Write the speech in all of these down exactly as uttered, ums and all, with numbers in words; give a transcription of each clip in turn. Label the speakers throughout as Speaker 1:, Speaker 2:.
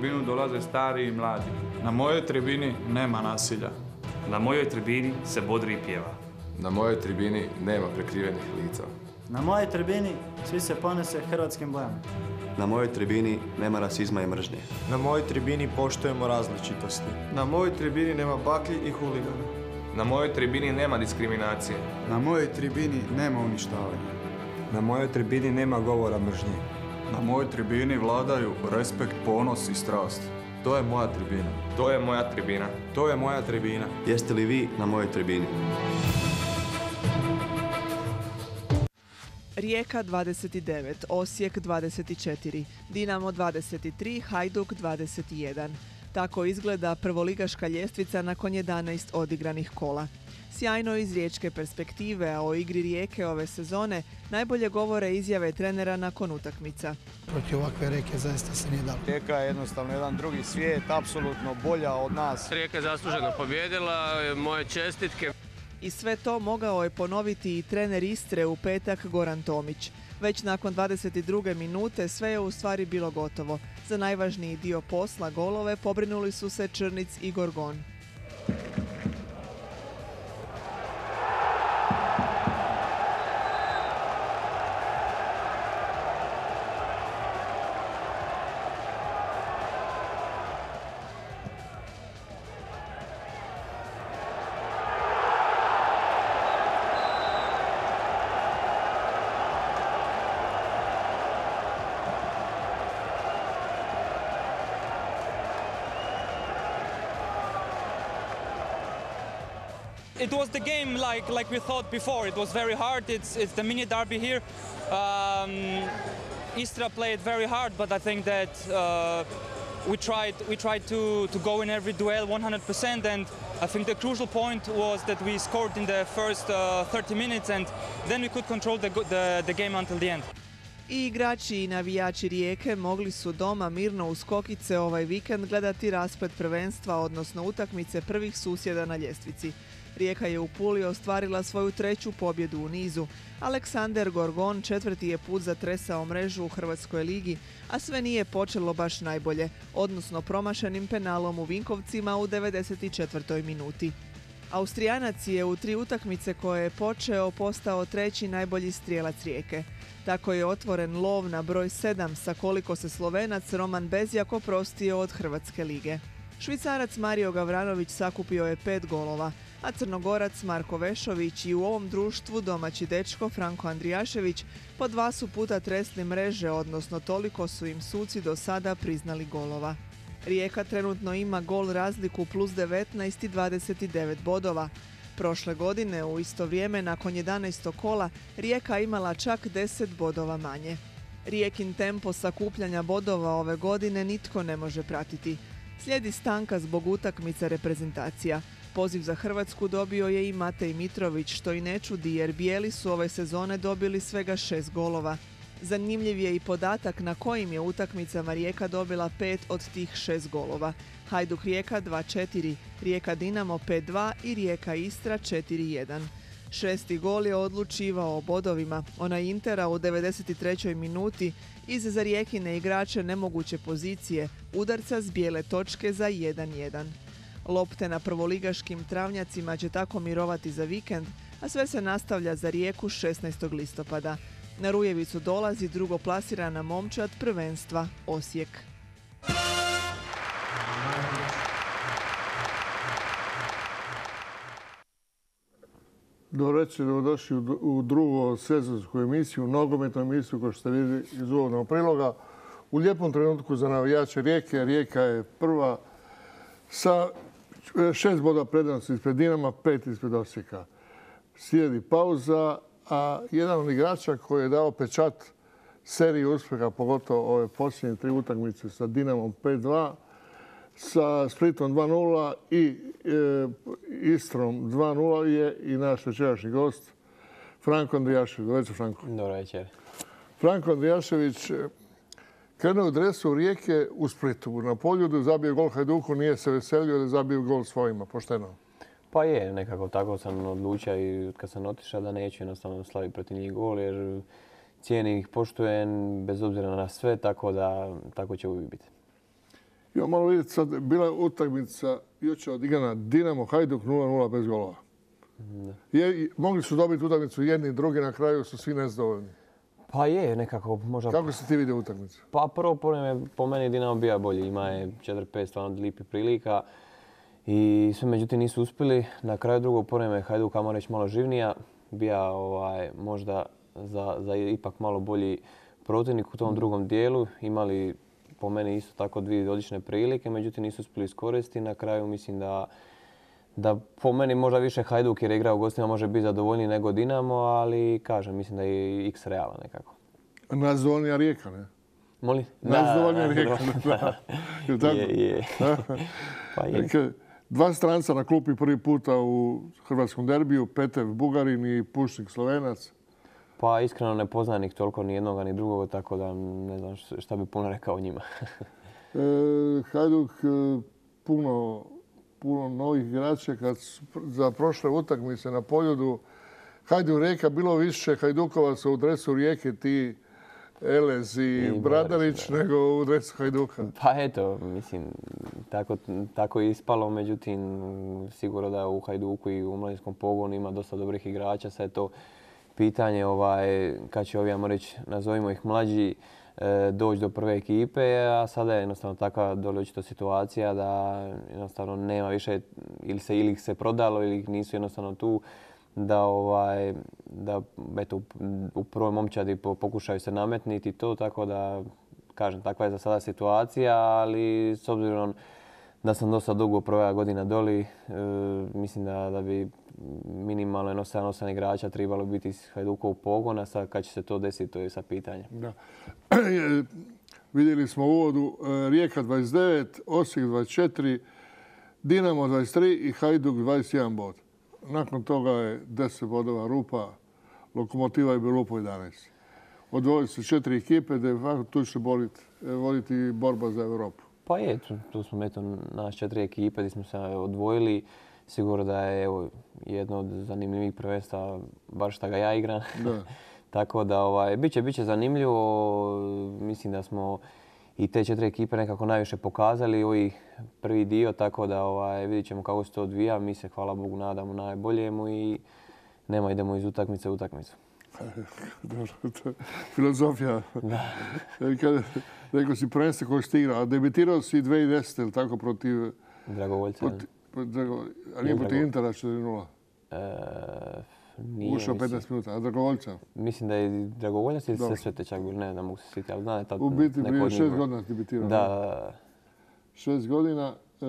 Speaker 1: tribinu dolaze stari i mladi.
Speaker 2: Na mojoj tribini nema nasilja.
Speaker 3: Na mojoj tribini se bodri i pjeva.
Speaker 4: Na mojoj tribini nema prekrivenih lica.
Speaker 5: Na mojoj tribini svi se ponose hrvatskim bojama.
Speaker 6: Na mojoj tribini nema rasizma i mržnje.
Speaker 7: Na mojoj tribini poštujemo različitosti.
Speaker 8: Na mojoj tribini nema baklji i huligana.
Speaker 9: Na mojoj tribini nema diskriminacije.
Speaker 10: Na mojoj tribini nema uništavanja.
Speaker 11: Na mojoj tribini nema govora mržnje.
Speaker 2: Na mojoj tribini vladaju respekt, ponos i strast.
Speaker 4: To je moja tribina.
Speaker 9: To je moja tribina.
Speaker 11: To je moja tribina.
Speaker 6: Jeste li vi na mojoj tribini?
Speaker 12: Rijeka dvadeset devet, Osijek dvadeset četiri, Dinamo dvadeset tri, Hajduk dvadeset jedan. Tako izgleda prvoligaška ljestvica nakon jedanaest odigranih kola. Sjajno iz riječke perspektive, a o igri Rijeke ove sezone najbolje govore izjave trenera nakon utakmica.
Speaker 13: Protiv ovakve Rijeke zaista se nije dalo.
Speaker 7: Rijeka je jednostavno jedan drugi svijet, apsolutno bolja od nas.
Speaker 14: Rijeka je zasluženo pobjedila, moje čestitke.
Speaker 12: I sve to mogao je ponoviti i trener Istre u petak Goran Tomić. Već nakon dvadeset druge minute sve je u stvari bilo gotovo. Za najvažniji dio posla, golove, pobrinuli su se Črnic i Gorgon.
Speaker 15: It was the game like like we thought before. It was very hard. It's it's the mini derby here. Um, Istra played very hard, but I think that uh, we tried we tried to to go in every duel one hundred percent. And I think the crucial point was that we scored in the first uh, thirty minutes, and then we could control the the, the game until the end.
Speaker 12: I igrači i navijači Rijeke mogli su doma mirno uz kokice ovaj vikend gledati rasplet prvenstva, odnosno utakmice prvih susjeda na ljestvici. Rijeka je u Puli ostvarila svoju treću pobjedu u nizu. Aleksander Gorgon četvrti je put zatresao mrežu u Hrvatskoj ligi, a sve nije počelo baš najbolje, odnosno promašenim penalom u Vinkovcima u devedeset četvrtoj minuti. Austrijanac je u tri utakmice koje je počeo postao treći najbolji strijelac Rijeke. Tako je otvoren lov na broj sedam sa koliko se Slovenac Roman Bezjak oprostio od Hrvatske lige. Švicarac Mario Gavranović sakupio je pet golova, a Crnogorac Marko Vešović i u ovom društvu domaći dečko Franko Andrijašević po dva su puta tresli mreže, odnosno toliko su im suci do sada priznali golova. Rijeka trenutno ima gol razliku plus devetnaest i dvadeset devet bodova. Prošle godine u isto vrijeme nakon jedanaestog kola Rijeka imala čak deset bodova manje. Rijekin tempo sakupljanja bodova ove godine nitko ne može pratiti. Slijedi stanka zbog utakmica reprezentacija. Poziv za Hrvatsku dobio je i Matej Mitrović, što i ne čudi jer bijeli su ove sezone dobili svega šest golova. Zanimljiv je i podatak na kojim je utakmicama Rijeka dobila pet od tih šest golova. Hajduk Rijeka dva četiri, Rijeka Dinamo pet dva i Rijeka Istra četiri jedan. Šesti gol je odlučivao o bodovima. Onaj Intera u devedeset trećoj minuti iz za Rijekine igrače nemoguće pozicije, udarca s bijele točke za jedan jedan. Lopte na prvoligaškim travnjacima će tako mirovati za vikend, a sve se nastavlja za Rijeku šesnaestog listopada. Na Rujevicu dolazi drugoplasirana momčad prvenstva Osijek.
Speaker 16: Dobroveče, dobrodošli u drugu sezonsku emisiju, nogometnu emisiju koju ste vidjeli iz uvodnog priloga. U lijepom trenutku za navijače Rijeke. Rijeka je prva sa šest boda prednosti ispred Dinama, pet ispred Osijeka. Slijedi pauza, a jedan od igrača koji je dao pečat seriji uspjeha, pogotovo ove posljednje tri utakmice sa Dinamom pet dva, sa Splitom dva nula i e, Istrom dva nula je i naš večerašnji gost Franko Andrijašević. Dobro večer, Franko.
Speaker 17: Dobro večer.
Speaker 16: Franko Andrijašević krenuo u dresu Rijeke u Splitu. Na Poljudu zabio gol Hajduku, nije se veselio da zabio gol svojima. Pošteno.
Speaker 17: Pa je, nekako tako sam odlučio i kad sam otišao da neću jednostavno slaviti protiv njih gol jer cijenim ih, poštujem bez obzira na sve, tako da tako će uvijek biti.
Speaker 16: Ja, malo vidjeti sad, bila je utakmica jučer odigrana Dinamo Hajduk nula nula bez golova. Je, mogli su dobiti utakmicu jedni i drugi, na kraju su svi nezadovoljni.
Speaker 17: Pa je, nekako možda...
Speaker 16: Kako si ti vidio utakmicu?
Speaker 17: Pa prvo po, po meni Dinamo bio bolji. Ima je četiri pet stvarno lipih prilika. I sve međutim nisu uspjeli. Na kraju drugog povremena je Hajduk, ajmo reći, malo živnija. Bija ovaj, možda za, za ipak malo bolji protivnik u tom drugom dijelu. Imali po meni isto tako dvije odlične prilike, međutim nisu uspjeli iskoristiti. Na kraju mislim da, da po meni možda više Hajduk jer je igrao u gostima može biti zadovoljniji nego Dinamo, ali kažem, mislim da je X realan nekako.
Speaker 16: Najzadovoljnija Rijeka, ne?
Speaker 17: Moli?
Speaker 16: Najzadovoljnija Rijeka, da.
Speaker 17: Je, je. Pa je.
Speaker 16: Dva stranca na klupi prvi puta u hrvatskom derbiju, Petev Bugarin i Pušnik Slovenac.
Speaker 17: Pa iskreno ne poznajem ih toliko ni jednoga ni drugoga, tako da ne znam šta bi puno rekao o njima.
Speaker 16: e, Hajduk puno, puno novih igrača. Kad za prošle utakmice na Poljudu Hajduk Rijeka bilo više Hajdukovaca u dresu Rijeke, ti Elez i, I Bradarić, nego u dresu Hajduka.
Speaker 17: Pa eto, mislim, tako, tako je ispalo, međutim sigurno da u Hajduku i u mladinskom pogonu ima dosta dobrih igrača. Sad je to pitanje ovaj, kad će ovi, ajmo reći, nazovimo ih mlađi, e, doći do prve ekipe, a sada je jednostavno takva dole očito situacija da jednostavno nema više, ili se, ili ih se prodalo ili nisu jednostavno tu, da, ovaj, da eto, u prvoj momčadi pokušaju se nametniti to, tako da, kažem, takva je za sada situacija, ali s obzirom da sam dosta dugo prva godina doli, e, mislim da, da bi minimalno jedno sedam osam igrača trebalo biti iz Hajdukovog pogona. Sad kad će se to desiti, to je sad pitanje.
Speaker 16: Da. Vidjeli smo u uvodu Rijeka dvadeset devet, Osijek dvadeset četiri, Dinamo dvadeset tri i Hajduk dvadeset jedan bod. Nakon toga je deset bodova rupa, Lokomotiva je bilo po jedanaest. Odvojili se četiri ekipe, da je tu će voditi borba za Europu.
Speaker 17: Pa je, tu, tu smo eto naš četiri ekipe gdje smo se odvojili. Sigurno da je evo, jedno od zanimljivih prvenstva, bar što ga ja igram.
Speaker 16: Da.
Speaker 17: Tako da ovaj, bit će, bit će zanimljivo. Mislim da smo i te četiri ekipe nekako najviše pokazali ovaj prvi dio, tako da ovaj, vidjet ćemo kako se to odvija. Mi se, hvala Bogu, nadamo najboljemu i nema, idemo iz utakmice u utakmicu.
Speaker 16: Dobro, to je filozofija.
Speaker 17: Da.
Speaker 16: Rekao si prvenstvo koje si igrao, a debitirao si dvije tisuće desete, ili tako, protiv...
Speaker 17: Dragovoljca.
Speaker 16: A nije protiv Intera četiri nula?
Speaker 17: Nije,
Speaker 16: ušao petnaest minuta, a Dragovoljca?
Speaker 17: Mislim da je Dragovoljac ili se Svete čak bilo, ne, da mogu se sjetiti, ali znam je tad
Speaker 16: u biti prije šest godina si debitirao.
Speaker 17: Da, da, da.
Speaker 16: Šest godina. E,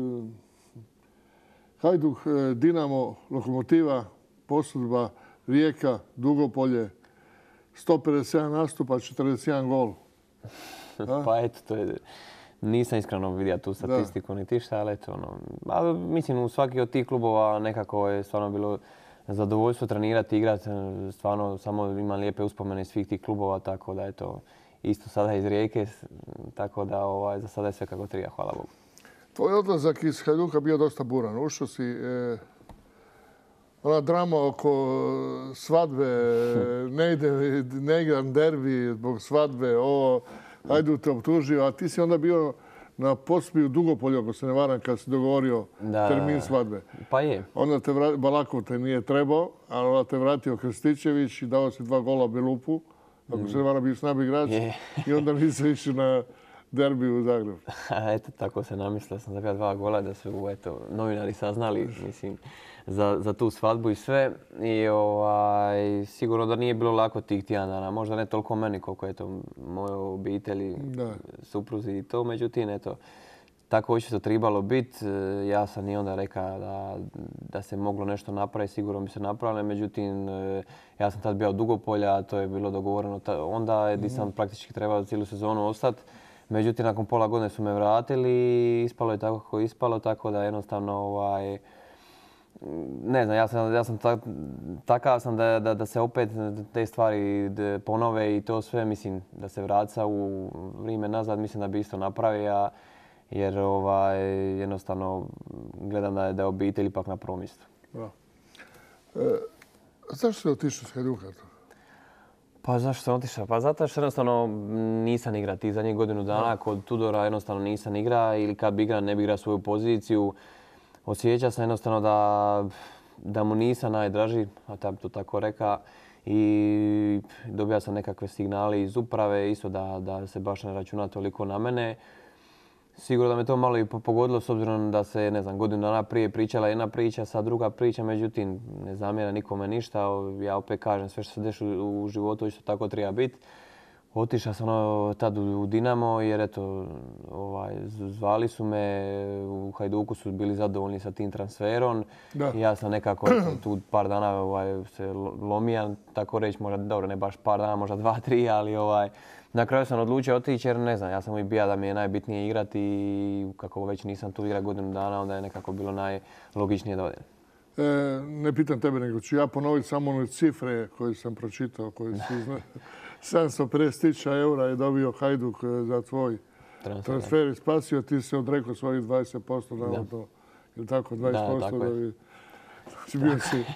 Speaker 16: Hajduk, e, Dinamo, Lokomotiva, Posudba, Rijeka, Dugopolje, sto pedeset sedam nastupa, četrdeset jedan gol.
Speaker 17: Pa eto, to je... Nisam iskreno vidio tu statistiku ni tišta, ali eto, ono, ali mislim u svaki od tih klubova nekako je stvarno bilo zadovoljstvo trenirati, igrati, stvarno samo imam lijepe uspomene iz svih tih klubova, tako da eto, isto sada iz Rijeke, tako da ovaj, za sada je sve kako treba, hvala Bogu.
Speaker 16: Tvoj odlazak iz Hajduka bio dosta buran, ušao si, e, ona drama oko svadbe, ne ide, ne igram derbi zbog svadbe, ovo, Hajduk te optužio, a ti si onda bio na posbiju Dugopolju, ako se ne varam, kad si dogovorio da, termin svadbe.
Speaker 17: Pa je.
Speaker 16: Onda te vrat, Balakov te nije trebao, ali onda te vratio Krstičević i dao si dva gola Belupu. Ako mm. se ne varam, bio snab igrač. I onda nisi išao na derbi u Zagrebu.
Speaker 17: Eto, tako se namislio sam zabija dva gola da su eto, novinari saznali, mislim, za, za tu svadbu i sve. I ovaj, sigurno da nije bilo lako tih tjedan dana. Možda ne toliko meni koliko je to moje obitelji, da. supruzi i to. Međutim, eto, tako očito trebalo biti. Ja sam i onda rekao da, da se moglo nešto napraviti, sigurno bi se napravilo. Međutim, ja sam tad bio od Dugopolja, to je bilo dogovoreno onda gdje sam praktički trebao cijelu sezonu ostati. Međutim, nakon pola godine su me vratili i ispalo je tako kako je ispalo, tako da jednostavno, ovaj, ne znam, ja sam, ja sam tak, takav sam da, da, da se opet te stvari ponove i to sve, mislim, da se vraca u vrijeme nazad, mislim da bi isto napravio, jer ovaj, jednostavno gledam da je, da je obitelj ipak na prvom mjestu.
Speaker 16: E, zašto si otišao s Hajduka?
Speaker 17: Pa zašto sam otišao? Pa zato što jednostavno nisam igra tih zadnjih godinu dana. Kod Tudora jednostavno nisam igra ili kad bi igra ne bi igra svoju poziciju. Osjećao sam jednostavno da, da mu nisam najdraži, a ta bi to tako reka. I dobija sam nekakve signale iz uprave, isto da, da se baš ne računa toliko na mene. Sigurno da me to malo i pogodilo s obzirom da se, ne znam, godinu dana prije pričala jedna priča, sad druga priča, međutim ne zamjera nikome ništa. Ja opet kažem, sve što se deši u životu isto tako treba biti. Otišao sam ono, tad u Dinamo jer eto, ovaj, zvali su me, u Hajduku su bili zadovoljni sa tim transferom. Da. I ja sam nekako tu par dana ovaj, se lomija, tako reći, možda dobro, ne baš par dana, možda dva, tri, ali ovaj, na kraju sam odlučio otići jer ne znam, ja sam uvijek bija da mi je najbitnije igrati i kako već nisam tu igrao godinu dana, onda je nekako bilo najlogičnije da odem.
Speaker 16: E, ne pitam tebe, nego ću ja ponoviti samo one cifre koje sam pročitao, koje su zna... sedamsto pedeset tisuća eura je dobio Hajduk za tvoj transfer, transfer i spasio, ti se odrekao svojih dvadeset posto navodno, ili tako, dvadeset posto da, tako da bi... Znači, bio si...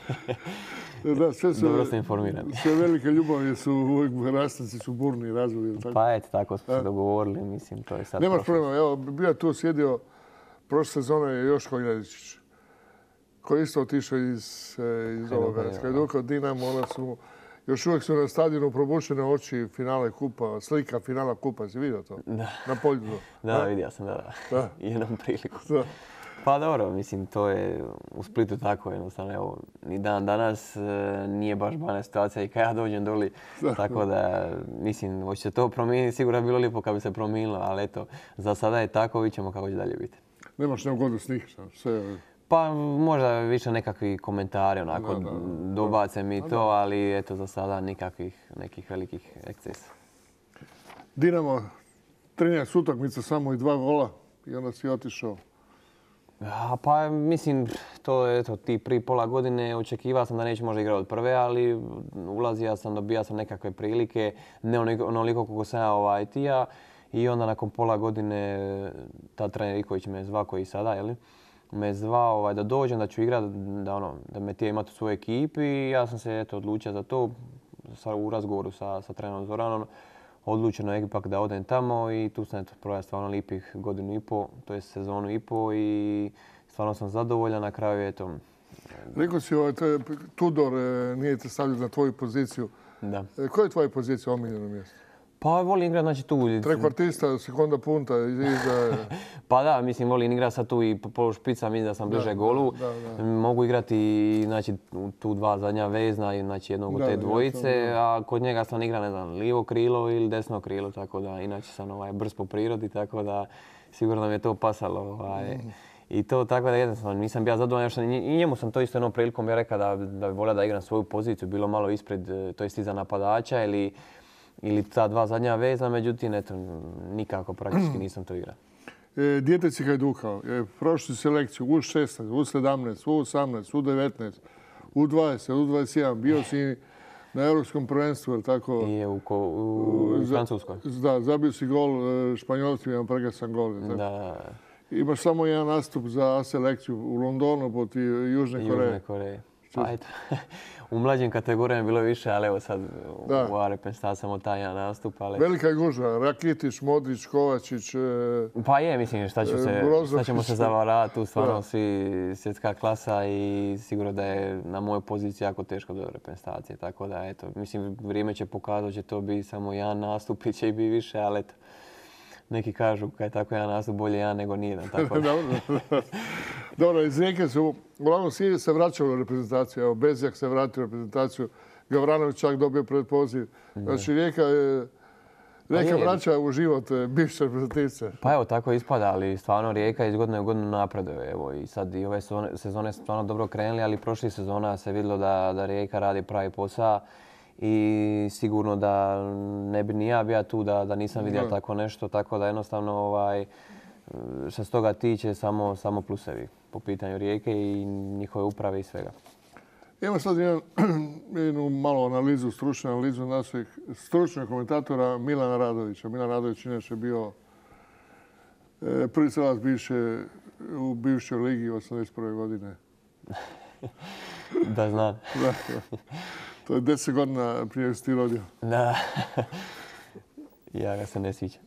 Speaker 16: Da, sve su,
Speaker 17: dobro ste informirani.
Speaker 16: Sve velike ljubavi su, uvijek rastanci su burni razvodi.
Speaker 17: Pa eto, tako smo se dogovorili, mislim, to je sad
Speaker 16: nemaš problema, evo, bio tu sjedio prošle sezone Joško Iljadić, koji isto otišao iz, iz ovoga, iz Hajduka, Dinamo, ona su... Još uvijek su na stadionu probušene oči finale kupa, slika finala kupa, si vidio to?
Speaker 17: Da.
Speaker 16: Na polju.
Speaker 17: Da, vidio sam, da,
Speaker 16: da.
Speaker 17: Jednom priliku.
Speaker 16: Da.
Speaker 17: Pa dobro, mislim, to je u Splitu tako jednostavno. Evo, ni dan danas e, nije baš bana situacija i kad ja dođem doli. Da. Tako da, mislim, hoće se to promijeniti, sigurno je bilo lijepo kad bi se promijenilo, ali eto, za sada je tako, vidjet ćemo kako će dalje biti.
Speaker 16: Nemaš neugodu sniš, sve...
Speaker 17: Pa možda više nekakvi komentari, onako, da, da, da. Dobace mi to, ali eto za sada nikakvih nekih velikih ekscesa.
Speaker 16: Dinamo, trinaest utakmica, samo i dva gola i onda si otišao.
Speaker 17: A, pa mislim, to je eto, ti prije pola godine očekivao sam da neću možda igrati od prve, ali ulazio sam, dobija sam nekakve prilike, ne onoliko koliko sam ja ovaj, tija. I onda nakon pola godine ta trener Iković me zvao koji sada, jel? me zvao ovaj, da dođem, da ću igrati, da, ono, da me tije imati u svojoj ekipi i ja sam se eto, odlučio za to. U razgovoru sa, sa trenerom Zoranom odlučeno je ipak da odem tamo i tu sam eto, proveo stvarno lipih godinu i po, to je sezonu i po i stvarno sam zadovoljan. Na kraju eto...
Speaker 16: Rekao si, ovaj, Tudor nije te stavljao na tvoju poziciju.
Speaker 17: Da.
Speaker 16: Koja je tvoja pozicija omiljeno mjesto?
Speaker 17: Pa volim igrati znači tu.
Speaker 16: Trekvartista, sekonda punta, iza...
Speaker 17: Pa da, mislim volim igrati sad tu i polu špica, mislim da sam bliže golu. Da, da. Mogu igrati znači, tu dva zadnja vezna i znači, jednog od te dvojice, ja sam, a kod njega sam igra ne znam, lijevo krilo ili desno krilo, tako da inače sam ovaj, brz po prirodi, tako da sigurno mi je to pasalo. Ovaj. Mm. I to tako da jednostavno nisam bio zadovoljan, što i njemu sam to isto jednom prilikom ja rekao da, da bi volio da igram svoju poziciju, bilo malo ispred, to jest iza napadača ili ili ta dva zadnja veza, međutim, eto, nikako praktički nisam to igrao.
Speaker 16: E, dijete si Hajduka, e, prošli selekciju U šesnaest, U sedamnaest, U osamnaest, U devetnaest, U dvadeset, U dvadeset jedan, bio si na Europskom prvenstvu, jer tako...
Speaker 17: I u, ko, u, u Francuskoj.
Speaker 16: Da, zabio si gol Španjolcima, jedan prekrasan gol.
Speaker 17: Da.
Speaker 16: Imaš samo jedan nastup za A selekciju u Londonu protiv Južne Koreje.
Speaker 17: Južne Koreje. Pa eto, u mlađim kategorijama je bilo više, ali evo sad da. U A reprezentaciji samo taj jedan nastup. Ali...
Speaker 16: Velika je gužva, Rakitić, Modrić, Kovačić... E,
Speaker 17: pa je, mislim, šta, ću se, šta ćemo se zavaravati, tu stvarno da. Svi svjetska klasa i sigurno da je na mojoj poziciji jako teško do reprezentacije. Tako da, eto, mislim, vrijeme će pokazati, će to biti samo jedan nastup i će i biti više, ali eto. Neki kažu kad je tako jedan nastup bolje jedan nego nijedan. Tako da.
Speaker 16: Dobro, iz Rijeke su, uglavnom svi se vraćali u reprezentaciju. Evo, Bezjak se vratio u reprezentaciju, Gavranović čak dobio predpoziv. Znači, Rijeka, Rijeka pa vraća u život bivše reprezentativce.
Speaker 17: Pa evo, tako ispada, ali stvarno Rijeka iz godine u godinu napreduje. Evo, i sad i ove sezone, sezone su stvarno dobro krenuli, ali prošlih sezona se vidjelo da, da Rijeka radi pravi posao. I sigurno da ne bi ni ja bio tu da, da nisam vidio no. tako nešto, tako da jednostavno ovaj, što se toga tiče samo, samo plusevi po pitanju Rijeke i njihove uprave i svega.
Speaker 16: Imamo sad jedan, jednu malo analizu, stručnu analizu naših stručnog komentatora Milana Radovića. Milan Radović inače bio e, prvi strelac bivše, u bivšoj ligi osamdeset prve godine.
Speaker 17: Da znam.
Speaker 16: Da. To je deset godina prije si ti rodio.
Speaker 17: Da. Ja ga se ne sviđam.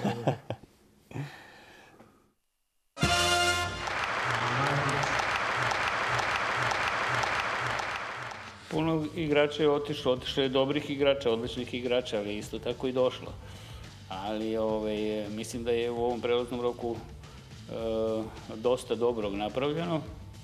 Speaker 18: Puno igrača je otišlo, otišlo je dobrih igrača, odličnih igrača, ali isto tako i došlo. Ali ovaj, mislim da je u ovom prelaznom roku e, dosta dobrog napravljeno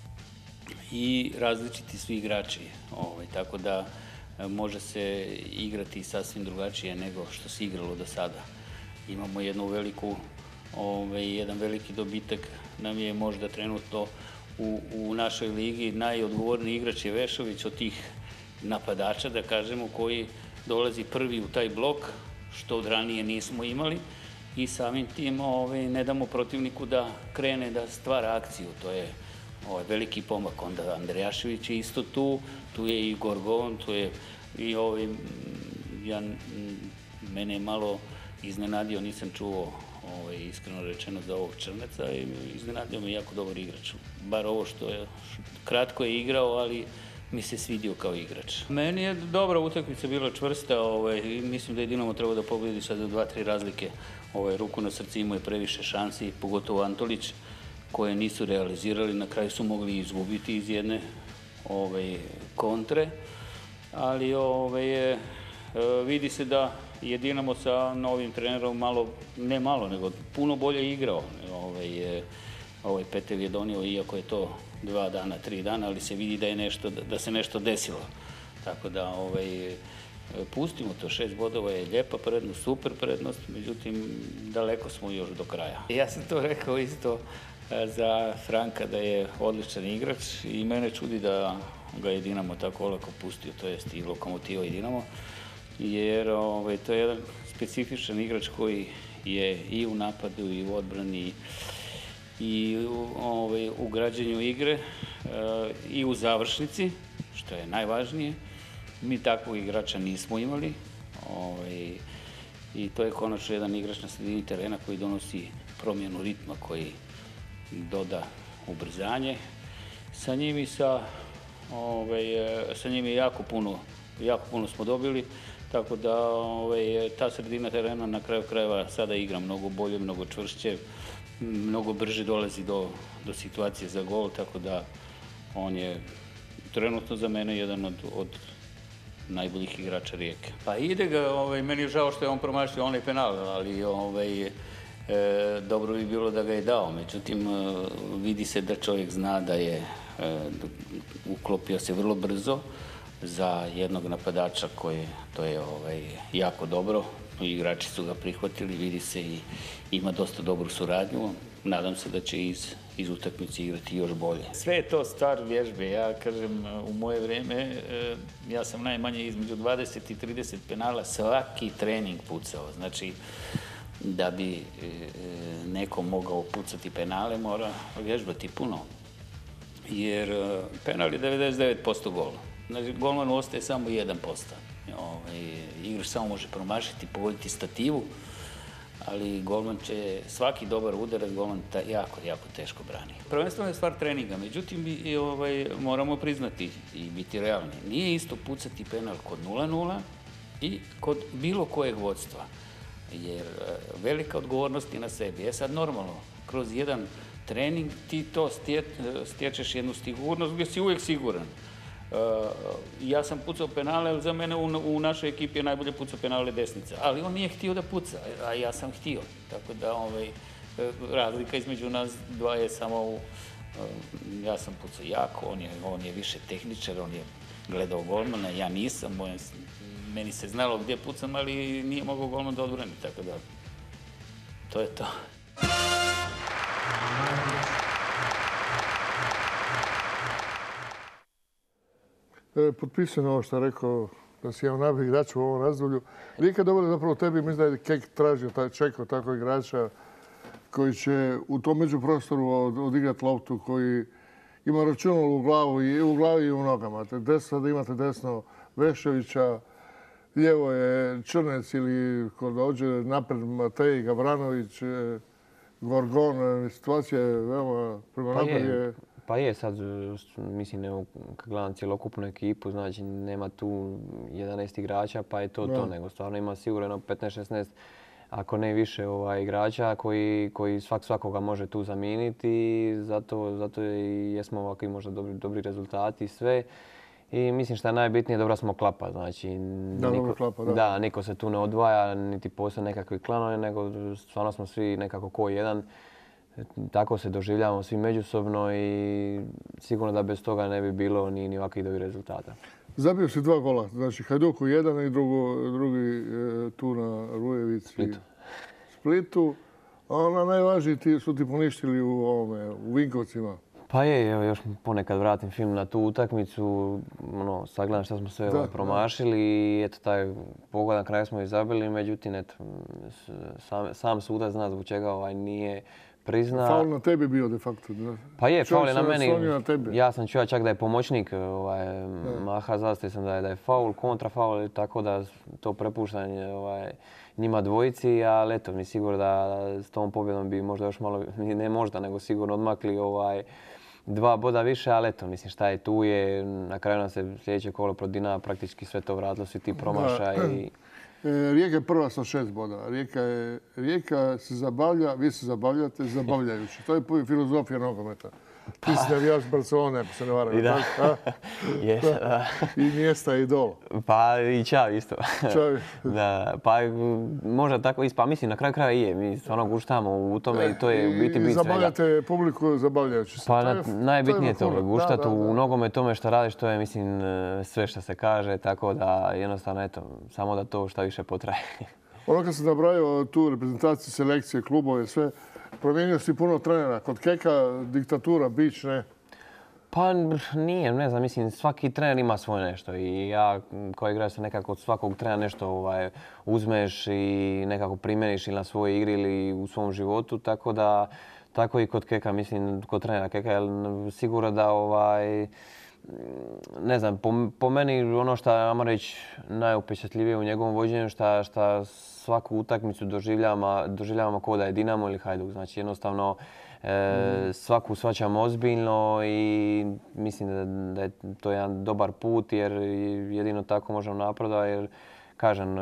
Speaker 18: i različiti svi igrači. Ovaj, tako da e, može se igrati sasvim drugačije nego što se igralo do sada. Imamo jednu veliku, ovaj, jedan veliki dobitak, nam je možda trenutno u, u našoj ligi najodgovorniji igrač je Vešović od tih napadača, da kažemo, koji dolazi prvi u taj blok, što od ranije nismo imali i samim tim ovaj, ne damo protivniku da krene da stvara akciju. To je ovaj, veliki pomak. Onda Andrejašević je isto tu, tu je i Gorgon, tu je i ovaj, ja, mene je malo iznenadio, nisam čuo ovaj, iskreno rečeno za ovog Črneca i iznenadio me jako dobar igrač. Bar ovo što je, kratko je igrao, ali mi se svidio kao igrač. Meni je dobra utakmica bila čvrsta, ovaj, mislim da je Dinamo trebao da pobjedi sad do dva, tri razlike. Ovaj, ruku na srce imao je previše šansi, pogotovo Antolić, koje nisu realizirali, na kraju su mogli izgubiti iz jedne ovaj, kontre, ali ovaj, vidi se da je Dinamo sa novim trenerom malo, ne malo, nego puno bolje igrao. Ovaj, ovaj Petev je donio, iako je to dva dana, tri dana, ali se vidi da je nešto, da se nešto desilo. Tako da ovaj, pustimo to, šest bodova je lijepa prednost, super prednost, međutim daleko smo još do kraja. Ja sam to rekao isto za Franka da je odličan igrač i mene čudi da ga je Dinamo tako olako pustio, to jest i Lokomotiva i Dinamo, jer ovaj, to je jedan specifičan igrač koji je i u napadu i u odbrani i ovaj, u građenju igre e, i u završnici, što je najvažnije. Mi takvog igrača nismo imali ovaj, i to je konačno jedan igrač na sredini terena koji donosi promjenu ritma, koji doda ubrzanje. Sa njim i sa, ovaj, sa njim je jako puno, jako puno smo dobili, tako da ovaj, ta sredina terena na kraju krajeva sada igra mnogo bolje, mnogo čvršće, mnogo brže dolazi do, do situacije za gol, tako da on je trenutno za mene jedan od, od najboljih igrača Rijeke. Pa ide ga, ovaj, meni je žao što je on promašio onaj penal, ali ovaj, e, dobro bi bilo da ga je dao. Međutim, vidi se da čovjek zna da je e, uklopio se vrlo brzo za jednog napadača koji, to je ovaj, jako dobro. Igrači su ga prihvatili, vidi se i ima dosta dobru suradnju. Nadam se da će iz, iz utakmice igrati još bolje. Sve je to stvar vježbe. Ja kažem, u moje vrijeme, ja sam najmanje između dvadeset i trideset penala svaki trening pucao. Znači, da bi neko mogao pucati penale, mora vježbati puno. Jer penal je devedeset devet posto gola. Znači, golmanu ostaje samo jedan posto. Ovaj, igrač samo može promašiti, pogoditi stativu, ali golman će, svaki dobar udarac golman jako, jako teško brani. Prvenstveno je stvar treninga, međutim i, ovaj, moramo priznati i biti realni. Nije isto pucati penal kod nula nula i kod bilo kojeg vodstva, jer velika odgovornost je na sebi. Je sad normalno, kroz jedan trening ti to stje, stječeš jednu sigurnost gdje si uvijek siguran. Uh, ja sam pucao penale, ali za mene u, u našoj ekipi je najbolje pucao penale desnica. Ali on nije htio da puca, a ja sam htio. Tako da ovaj, razlika između nas dva je samo u, uh, ja sam pucao jako, on je, on je više tehničar, on je gledao golmana, ja nisam. Moj, meni se znalo gdje pucam, ali nije mogao golman da odbrani, tako da to je to.
Speaker 16: Potpisujem ovo što je rekao da si jedan najbolji igrač u ovom razdoblju. Rijeka dobro zapravo tebi, mislim da je Kek tražio, čekao takvog igrača koji će u tom međuprostoru odigrati loptu, koji ima računalo u glavu i u glavi i u nogama. Desno da imate desno Vešovića, lijevo je Črnec ili ko dođe napred Matej, Gavranović, Gorgon. Situacija je veoma prema napred je...
Speaker 17: Pa je, sad mislim, evo, kad gledam cjelokupnu ekipu, znači nema tu jedanaest igrača, pa je to
Speaker 16: Da.
Speaker 17: to, nego stvarno ima sigurno petnaest šesnaest, ako ne više ovaj, igrača koji, koji svak svakoga može tu zamijeniti i zato, zato i jesmo ovakvi možda dobri, dobri rezultati i sve. I mislim što je najbitnije, dobra smo klapa, znači
Speaker 16: Da,
Speaker 17: niko,
Speaker 16: dobra klapa, da.
Speaker 17: da, niko se tu ne odvaja, niti postoje nekakvi klanovi, nego stvarno smo svi nekako ko jedan. Tako se doživljavamo svi međusobno i sigurno da bez toga ne bi bilo ni, ni ovakvih dobrih rezultata.
Speaker 16: Zabio si dva gola, znači Hajduku jedan i drugo, drugi e, tu na Rujevici.
Speaker 17: Splitu.
Speaker 16: Splitu. A ona najvažniji ti su ti poništili u, ovome, u Vinkovcima.
Speaker 17: Pa je, evo, još ponekad vratim film na tu utakmicu, ono, sagledam šta smo sve
Speaker 16: Da,
Speaker 17: ovaj, promašili i eto taj pogodan kraj smo izabili, međutim, eto, sam, sam sudac zna zbog čega ovaj, nije prizna.
Speaker 16: Faul na tebi bio de facto. Da.
Speaker 17: Pa je,
Speaker 16: Čovjek
Speaker 17: faul je na
Speaker 16: se
Speaker 17: meni.
Speaker 16: naslonio na tebe.
Speaker 17: Ja sam čuo čak da je pomoćnik ovaj, Maha, zastavio sam da je, da je faul, kontrafaul, tako da to prepuštanje ovaj, njima dvojici, ali eto, mi sigurno da s tom pobjedom bi možda još malo, ne možda, nego sigurno odmakli ovaj, dva boda više, ali eto, mislim šta je tu je, na kraju nam se sljedeće kolo protiv Dinama praktički sve to vratilo, svi ti promašaj. I...
Speaker 16: E, Rijeka je prva sa šest boda. Rijeka, je, Rijeka se zabavlja, vi se zabavljate zabavljajući. To je filozofija nogometa. Ti si navijač Barcelone, ako se ne varam.
Speaker 17: I da. Yes, da.
Speaker 16: I mjesta idol.
Speaker 17: Pa i Čavi isto.
Speaker 16: Čavi.
Speaker 17: Da, pa možda tako isto. Pa mislim, na kraju kraja i je. Mi stvarno guštamo u tome i to je u biti bit svega.
Speaker 16: I zabavljate publiku zabavljajući se.
Speaker 17: Pa
Speaker 16: to je,
Speaker 17: najbitnije je to,
Speaker 16: to
Speaker 17: guštati u nogome tome što radiš, to je mislim sve što se kaže, tako da jednostavno eto, samo da to šta više potraje.
Speaker 16: Ono kad sam nabrajao tu reprezentaciju, selekcije, klubove, sve, promijenio si puno trenera. Kod Keka diktatura, bić, ne?
Speaker 17: Pa nije, ne znam, mislim, svaki trener ima svoje nešto i ja kao igrač sam nekako od svakog trenera nešto ovaj, uzmeš i nekako primjeniš ili na svojoj igri ili u svom životu, tako da tako i kod Keka, mislim, kod trenera Keka, jer sigurno da ovaj, ne znam, po, po meni ono što je, ajmo reći, najupečatljivije u njegovom vođenju, što svaku utakmicu doživljavamo, doživljavamo kao da je Dinamo ili Hajduk. Znači jednostavno e, svaku shvaćamo ozbiljno i mislim da, da je to jedan dobar put jer jedino tako možemo napredovati. Jer kažem,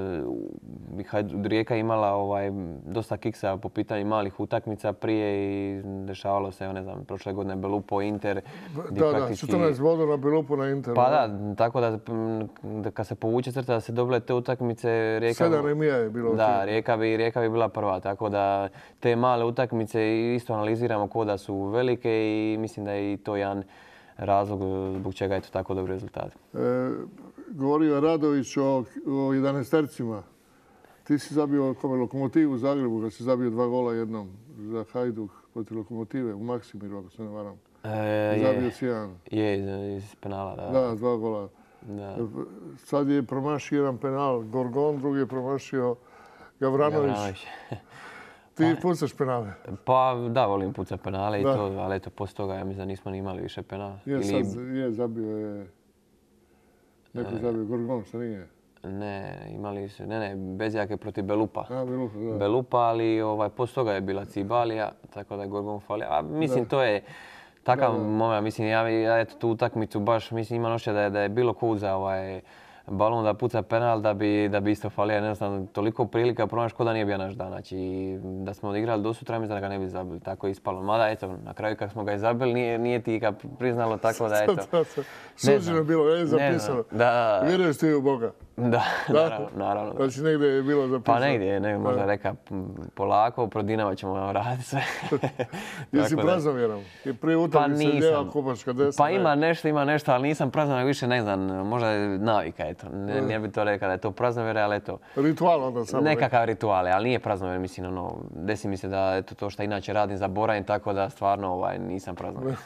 Speaker 17: Rijeka je imala ovaj, dosta kiksa po pitanju malih utakmica prije i dešavalo se, ne znam, prošle godine Belupo, Inter.
Speaker 16: Da, da, četrnaest bodova Belupo na Interu.
Speaker 17: Pa da, tako da, da kad se povuče crta da se dobile te utakmice, Rijeka...
Speaker 16: Sedam remija je bilo.
Speaker 17: Da, Rijeka bi, Rijeka bi bila prva, tako da te male utakmice isto analiziramo kao da su velike i mislim da je i to jedan razlog zbog čega je to tako dobar rezultat.
Speaker 16: E, govorio je Radović o, o jedanaestercima. Ti si zabio kome Lokomotivu u Zagrebu, kad si zabio dva gola jednom za Hajduk protiv Lokomotive u Maksimiru, ako se ne varam.
Speaker 17: E,
Speaker 16: zabio si jedan.
Speaker 17: Je, iz penala, da.
Speaker 16: Da, dva gola.
Speaker 17: Da.
Speaker 16: Sad je promašio jedan penal Gorgon, drugi je promašio Gavranović. Gavranović. Ti pa, pucaš penale?
Speaker 17: Pa da, volim pucati penale i da. to, ali eto, poslije toga ja mislim da nismo ni imali više penala.
Speaker 16: Je, Ili... sad je, zabio je... Neko je zabio Gorgon, što nije?
Speaker 17: Ne, imali su, ne, ne, Bezjake protiv Belupa.
Speaker 16: A, Belupa, da.
Speaker 17: Belupa, ali ovaj, poslije toga je bila Cibalija, tako da je Gorgon falio. A mislim, da. to je takav moment, mislim, ja, ja eto tu utakmicu baš, mislim, imam osjećaj da je, da je bilo kud za ovaj, balon da puca penal da bi, da bi isto falio. Jednostavno, toliko prilika pronaš ko da nije bio naš dan. Znači, da smo odigrali do sutra, mislim da ga ne bi zabili. Tako je ispalo. Mada, eto, na kraju kad smo ga izabili, nije, nije ti ga priznalo tako da, eto...
Speaker 16: Suđeno je bilo, je zapisano.
Speaker 17: Da.
Speaker 16: Vjeruješ ti u Boga?
Speaker 17: Da, naravno, naravno.
Speaker 16: Znači, negdje je bilo zapisano.
Speaker 17: Pa negdje, negdje možda reka polako, pro Dinama ćemo raditi sve.
Speaker 16: Jesi praznovjeran? Je prije utakmice lijeva kopačka desna?
Speaker 17: Pa ima nešto, ima nešto, ali nisam praznovjeran više, ne znam, možda je navika, eto. Ne, ne bi to rekao da je to praznovjere, ali eto...
Speaker 16: Ritual onda samo?
Speaker 17: Nekakav ritual, ali nije praznovjer, mislim, ono, desi mi se da eto, to što inače radim zaboravim, tako da stvarno ovaj, nisam praznovjer.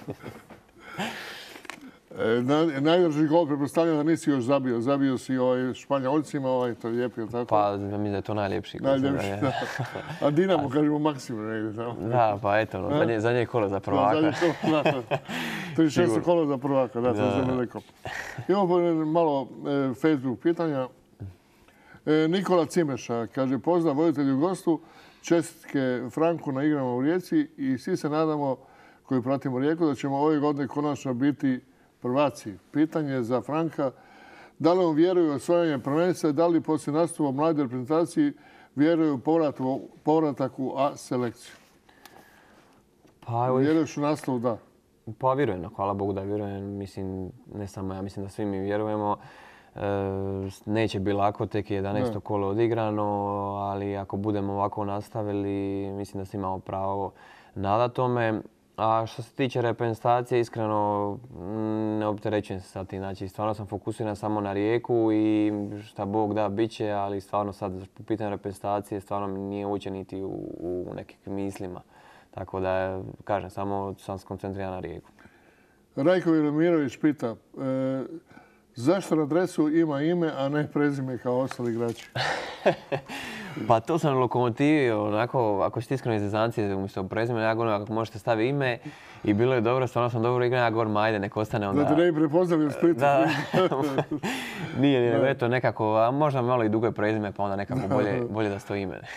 Speaker 16: E, najdrži gol pretpostavljam da nisi još zabio. Zabio si ovaj Španjolcima, ovaj, to je lijepi, ili tako?
Speaker 17: Pa, mislim da je to najljepši gol.
Speaker 16: Najljepši, da. A Dinamo, kažemo, maksimum negdje tamo.
Speaker 17: Da, pa eto, no, zadnje, zadnje kolo za prvaka.
Speaker 16: Da, zadnje kolo, da. trideset šesto kolo za prvaka, da, to sam rekao. Imamo malo e, Facebook pitanja. E, Nikola Cimeša kaže, pozdrav voditelju gostu, čestitke Franku na igrama u Rijeci i svi se nadamo koji pratimo Rijeku, da ćemo ove godine konačno biti prvaci. Pitanje za Franka, da li on vjeruje u osvajanje prvenstva i da li poslije nastupa mlade reprezentaciji vjeruje u povratak u A selekciju?
Speaker 17: Pa,
Speaker 16: vjeruješ u nastavu, da?
Speaker 17: Pa vjerujem, hvala Bogu da vjerujem. Mislim, ne samo ja, mislim da svi mi vjerujemo. E, neće biti lako, tek je jedanaesto kolo odigrano, ali ako budemo ovako nastavili, mislim da svi imamo pravo nada tome. A što se tiče reprezentacije, iskreno ne opterećujem se sa tim. Znači, stvarno sam fokusiran samo na Rijeku i šta Bog da bit će, ali stvarno sad po pitanju reprezentacije stvarno mi nije uopće niti u, u nekakvim mislima. Tako da, kažem, samo sam skoncentriran na Rijeku.
Speaker 16: Rajko Velimirović pita, e, zašto na dresu ima ime, a ne prezime kao ostali igrači?
Speaker 17: Pa to sam Lokomotivi, onako, ako ćete iskreno iz Zezancije umjesto prezime, ja govorim ako možete staviti ime i bilo je dobro, stvarno sam dobro igrao, ja govorim ajde, nek ostane onda.
Speaker 16: Da te ne bi prepoznali u Splitu.
Speaker 17: Da, nije, nije, eto nekako, a možda malo i dugo je prezime, pa onda nekako bolje, bolje da stoji ime.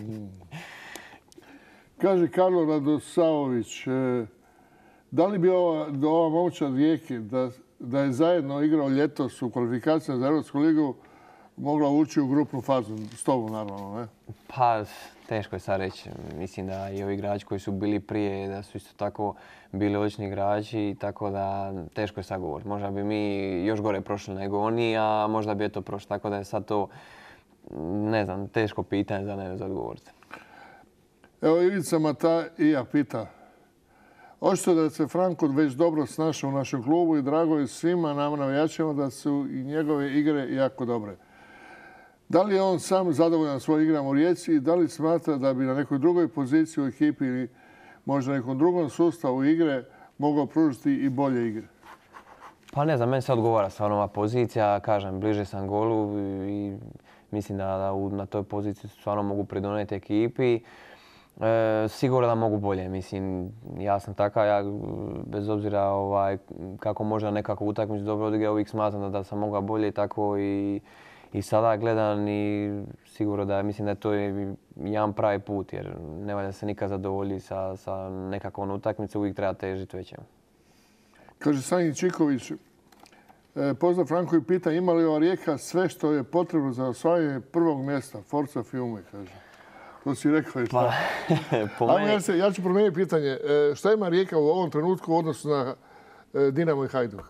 Speaker 16: Kaže Karlo Radosavović, da li bi ova, ova momčad Rijeke da, da je zajedno igrao ljetos u kvalifikacijama za Europsku ligu mogla ući u grupnu fazu, s tobom naravno, ne?
Speaker 17: Pa, teško je sad reći. Mislim da i ovi igrači koji su bili prije, da su isto tako bili odlični igrači, tako da teško je sad govoriti. Možda bi mi još gore prošli nego oni, a možda bi je to prošlo. Tako da je sad to, ne znam, teško pitanje za ne za odgovoriti.
Speaker 16: Evo Ivica Matija pita. Očito da se Franko već dobro snašao u našem klubu i drago je svima nam navijačima da su i njegove igre jako dobre. Da li je on sam zadovoljan svojim igrama u Rijeci i da li smatra da bi na nekoj drugoj poziciji u ekipi ili možda nekom drugom sustavu igre mogao pružiti i bolje igre?
Speaker 17: Pa ne znam, meni se odgovara stvarno ova pozicija. Kažem, bliže sam golu i mislim da, da na toj poziciji stvarno mogu pridonijeti ekipi. E, sigurno da mogu bolje. Mislim, ja sam takav, ja bez obzira ovaj, kako možda nekako utakmicu dobro odigrao, uvijek smatram da, da sam mogao bolje i tako i, i sada gledam i sigurno da mislim da je to jedan pravi put jer ne valja se nikad zadovoljiti sa, sa nekakvom utakmicom, uvijek treba težiti većem.
Speaker 16: Kaže Sanji Čiković, e, pozdrav Franko i pita ima li ova Rijeka sve što je potrebno za osvajanje prvog mjesta, Forza Fiume, kaže. To si rekao i šta. Pa, meni... ja, se, ja ću promijeniti pitanje. E, šta ima Rijeka u ovom trenutku u odnosu na e, Dinamo i Hajduk?